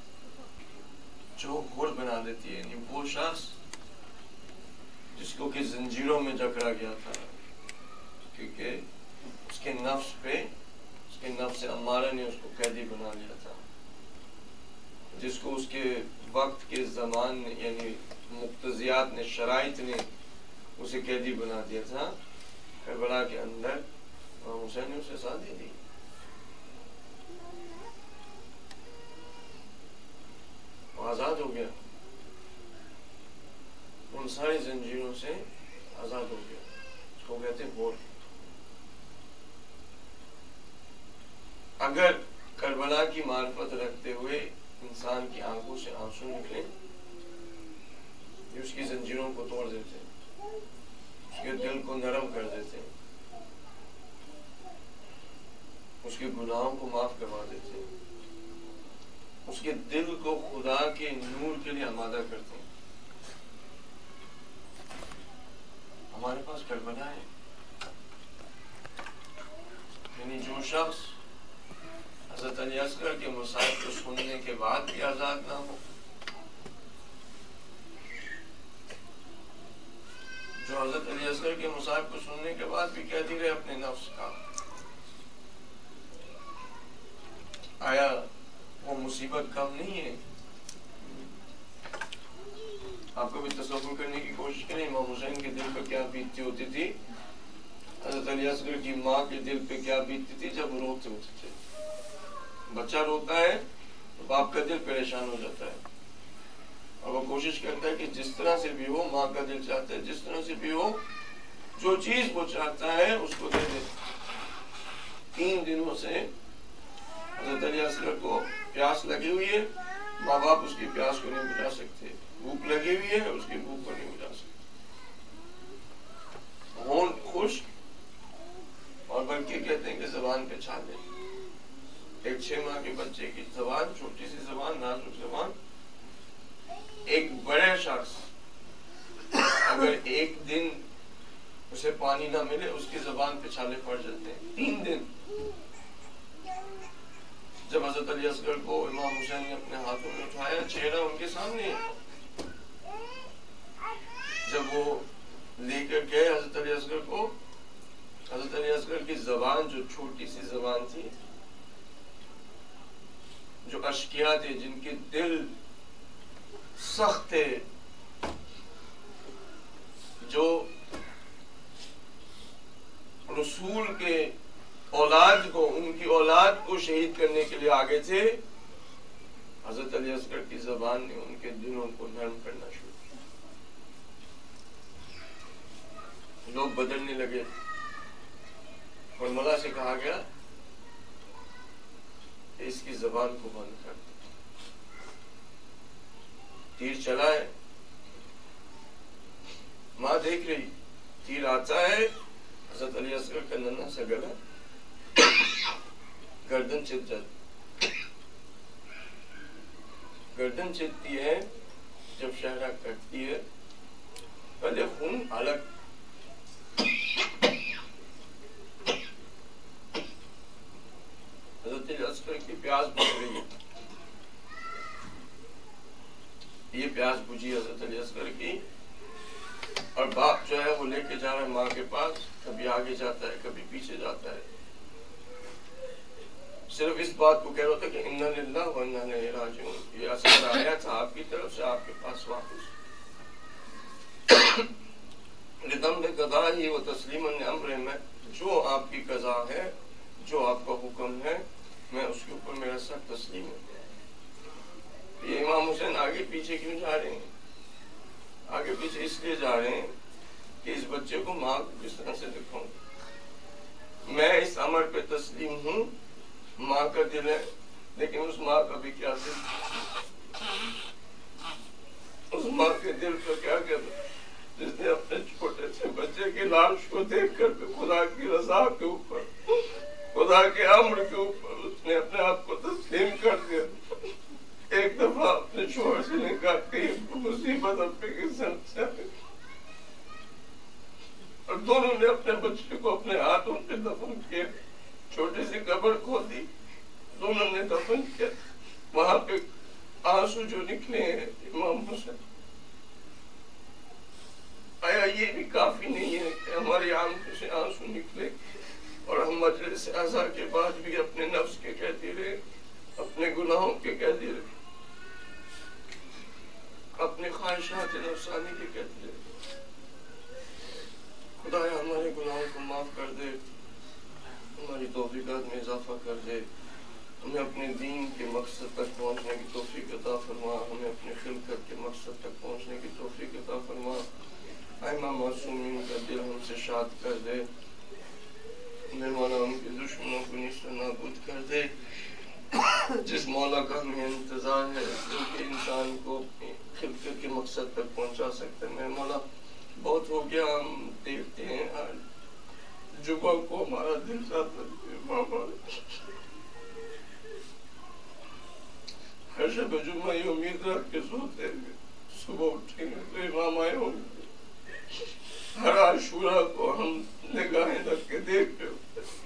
جو گھوڑ بنا دیتی ہے, یعنی وہ شخص جس کو کہ زنجیروں میں جکڑا گیا تھا کیونکہ اس کے نفس پہ, اس کے نفس امارہ نے اس کو قیدی بنا لیا تھا, جس کو اس کے وقت کے زمان یعنی مقتضیات نے, شرائط نے اسے قیدی بنا دیا تھا. کربلا کے اندر امام حسین نے اسے ساتھ دے دی. وہ آزاد ہو گیا, ان ساری زنجیروں سے آزاد ہو گیا. اس کو کہتے ہیں بور. اگر کربلا کی معرفت رکھتے ہوئے انسان کی آنکھوں سے آنسو نکلے, یہ اس کی زنجیروں کو توڑ دیتے, اس کے دل کو نرم کر دیتے, اس کے گناہوں کو معاف کروا دیتے, اس کے دل کو خدا کے نور کے لیے آمادہ کرتے ہیں. ہمارے پاس کربلا ہے, یعنی جو شخص حضرت علی اصغر کے مصائب کو سننے کے بعد بھی آزاد نہ ہو, جو حضرت علی اصغر کے مصائب کو سننے کے بعد بھی قیدی رہے اپنے نفس کا, آیا وہ مصیبت کم نہیں ہے؟ آپ کو بھی تصور کرنے کی کوشش کریں امام حسین کے دل پر کیا بیتتی ہوتی تھی, حضرت علی اصغر کی ماں کے دل پہ کیا بیتتی تھی جب وہ روتے ہوتے تھے. بچہ روتا ہے تو باپ کا دل پریشان ہو جاتا ہے, اور وہ کوشش کرتا ہے کہ جس طرح سے بھی ہو, ماں کا دل چاہتا ہے جس طرح سے بھی ہو, جو چیز وہ چاہتا ہے اس کو دے دے. تین دنوں سے حضرت علی اصغر کو پیاس لگی ہوئی ہے, ماں باپ اس کی پیاس کو نہیں بجھا سکتے. بھوک لگی ہوئی ہے, اس کی بھوک کو نہیں بجھا سکتے. ہونٹ خوش, اور بلکہ کہتے ہیں کہ زبان پہ چھا دے. ایک چھ ماہ کے بچے کی زبان, چھوٹی سی زبان, نازک زبان, ایک بڑے شخص اگر ایک دن اسے پانی نہ ملے اس کی زبان پہ چھالے پڑ جاتے ہیں. تین دن. جب حضرت علی اصغر کو امام حسین نے اپنے ہاتھوں میں اٹھایا, چہرہ ان کے سامنے, جب وہ لے کر گئے حضرت علی اصغر کو, حضرت علی اصغر کی زبان جو چھوٹی سی زبان تھی, جو اشکیا تھے, جن کے دل سخت تھے, جو رسول کے اولاد کو، ان کی اولاد کو شہید کرنے کے لیے آگے تھے، حضرت علی اصغر کی زبان نے ان کے دلوں کو نرم کرنا شروع کیا. لوگ بدلنے لگے اور مولا سے کہا گیا کہ اس کی زبان کو بند کر. تیر چلا ہے، ماں دیکھ رہی، تیر آتا ہے، حضرت علی اصغر کا ننھا سا گلا گردن چت جاتی، گردن چتتی ہے. جب شہرہ کٹتی ہے پہلے خون الگ، حضرت علی اصغر کی پیاس بجھ رہی ہے. یہ پیاس بجھی حضرت علی اصغر کی، اور باپ جو ہے وہ لے کے جا رہا ہے ماں کے پاس، کبھی آگے جاتا ہے کبھی پیچھے جاتا ہے، صرف اس بات کو کہہ رہا تھا کہ انا للہ و انا الیہ راجعون. یہ اثر آیا تھا آپ کی طرف سے آپ کے پاس واپس. لدم قضا ہی و تسلیم امر، میں جو آپ کی قضا ہے، جو آپ کا حکم ہے، میں اس کے اوپر میرا سر تسلیم ہے. یہ امام حسین آگے پیچھے کیوں جا رہے ہیں؟ آگے پیچھے اس لیے جا رہے ہیں کہ اس بچے کو ماں کو کس طرح سے دکھاؤں. میں اس امر پہ تسلیم ہوں، ماں کا دل ہے، لیکن اس ماں کا بھی کیا دل، اس ماں کے دل کا کیا کہنا جس نے اپنے چھوٹے سے بچے کی لاش کو دیکھ کر خدا کی رضا کے اوپر، خدا کے امر کے اوپر اس نے اپنے آپ کو تسلیم کر دیا. ایک دفعہ اپنے شوہر سے نے کہا کہ مصیبت اپنے کے سر سے آئی، اور دونوں نے اپنے بچے کو اپنے ہاتھوں پہ دفن کیا. چھوٹی سی قبر کھودی، دونوں نے دفن کیا. وہاں پہ آنسو جو نکلے ہیں امام حسین، آیا یہ بھی کافی نہیں ہے کہ ہماری آنکھوں سے آنسو نکلے اور ہم مجلس عزا کے بعد بھی اپنے نفس کے کہتے رہے، اپنے گناہوں کے کہتے رہے، اپنے خواہشات نفسانی کے کہتے رہے. خدایا ہمارے گناہوں کو معاف کر دے، ہماری توفیقات میں اضافہ کر دے، ہمیں اپنے دین کے مقصد تک پہنچنے کی توفیق عطا فرما، ہمیں اپنے خلقت کے مقصد تک پہنچنے کی توفیق عطا فرما. ائمہ معصومین کا دل ہم سے شاد کر دے، ہمیں مولا ان کے دشمنوں کو نیست و نابود کر دے. جس مولا کا ہمیں انتظار ہے جو کہ انسان کو اپنی خلقت کے مقصد تک پہنچا سکتے ہیں. مولا بہت ہو گیا ہم دیکھتے ہیں جمعہ کو ہمارا دل چاہتا ہے ہر شب جمعہ یہ امید رکھ کے سوتے ہیں صبح اٹھیں گے تو امام آئے ہوں گے. ہر عاشورہ کو ہم نگاہیں رکھ کے دیکھ رہے ہوتے ہیں.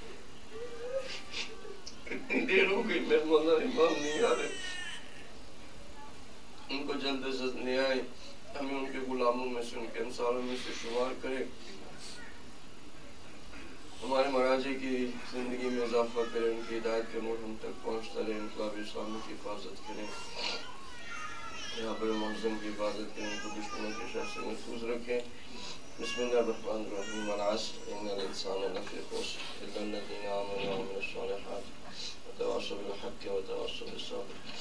اتنی دیر ہو گئی میرے مولا امام نہیں آ رہے، ان کو جلد از جلد لے آئے، ہمیں ان کے غلاموں میں سے، ان کے انصاروں میں سے شمار کرے، ہمارے مراجع کی زندگی میں اضافہ کرے، ان کی ہدایت کے نور ہم تک پہنچتا رہے، انقلاب اسلامی کی حفاظت کریں، یہاں پر معظم کی حفاظت کریں، ان کو دشمنوں کے شر سے محفوظ رکھیں. بسم اللہ الرحمن الرحیم. والعصر ان الانسان لفی خسر الا الذین آمنوا وعملوا الصالحات وتواصوا بالحق وتواصوا بالصبر.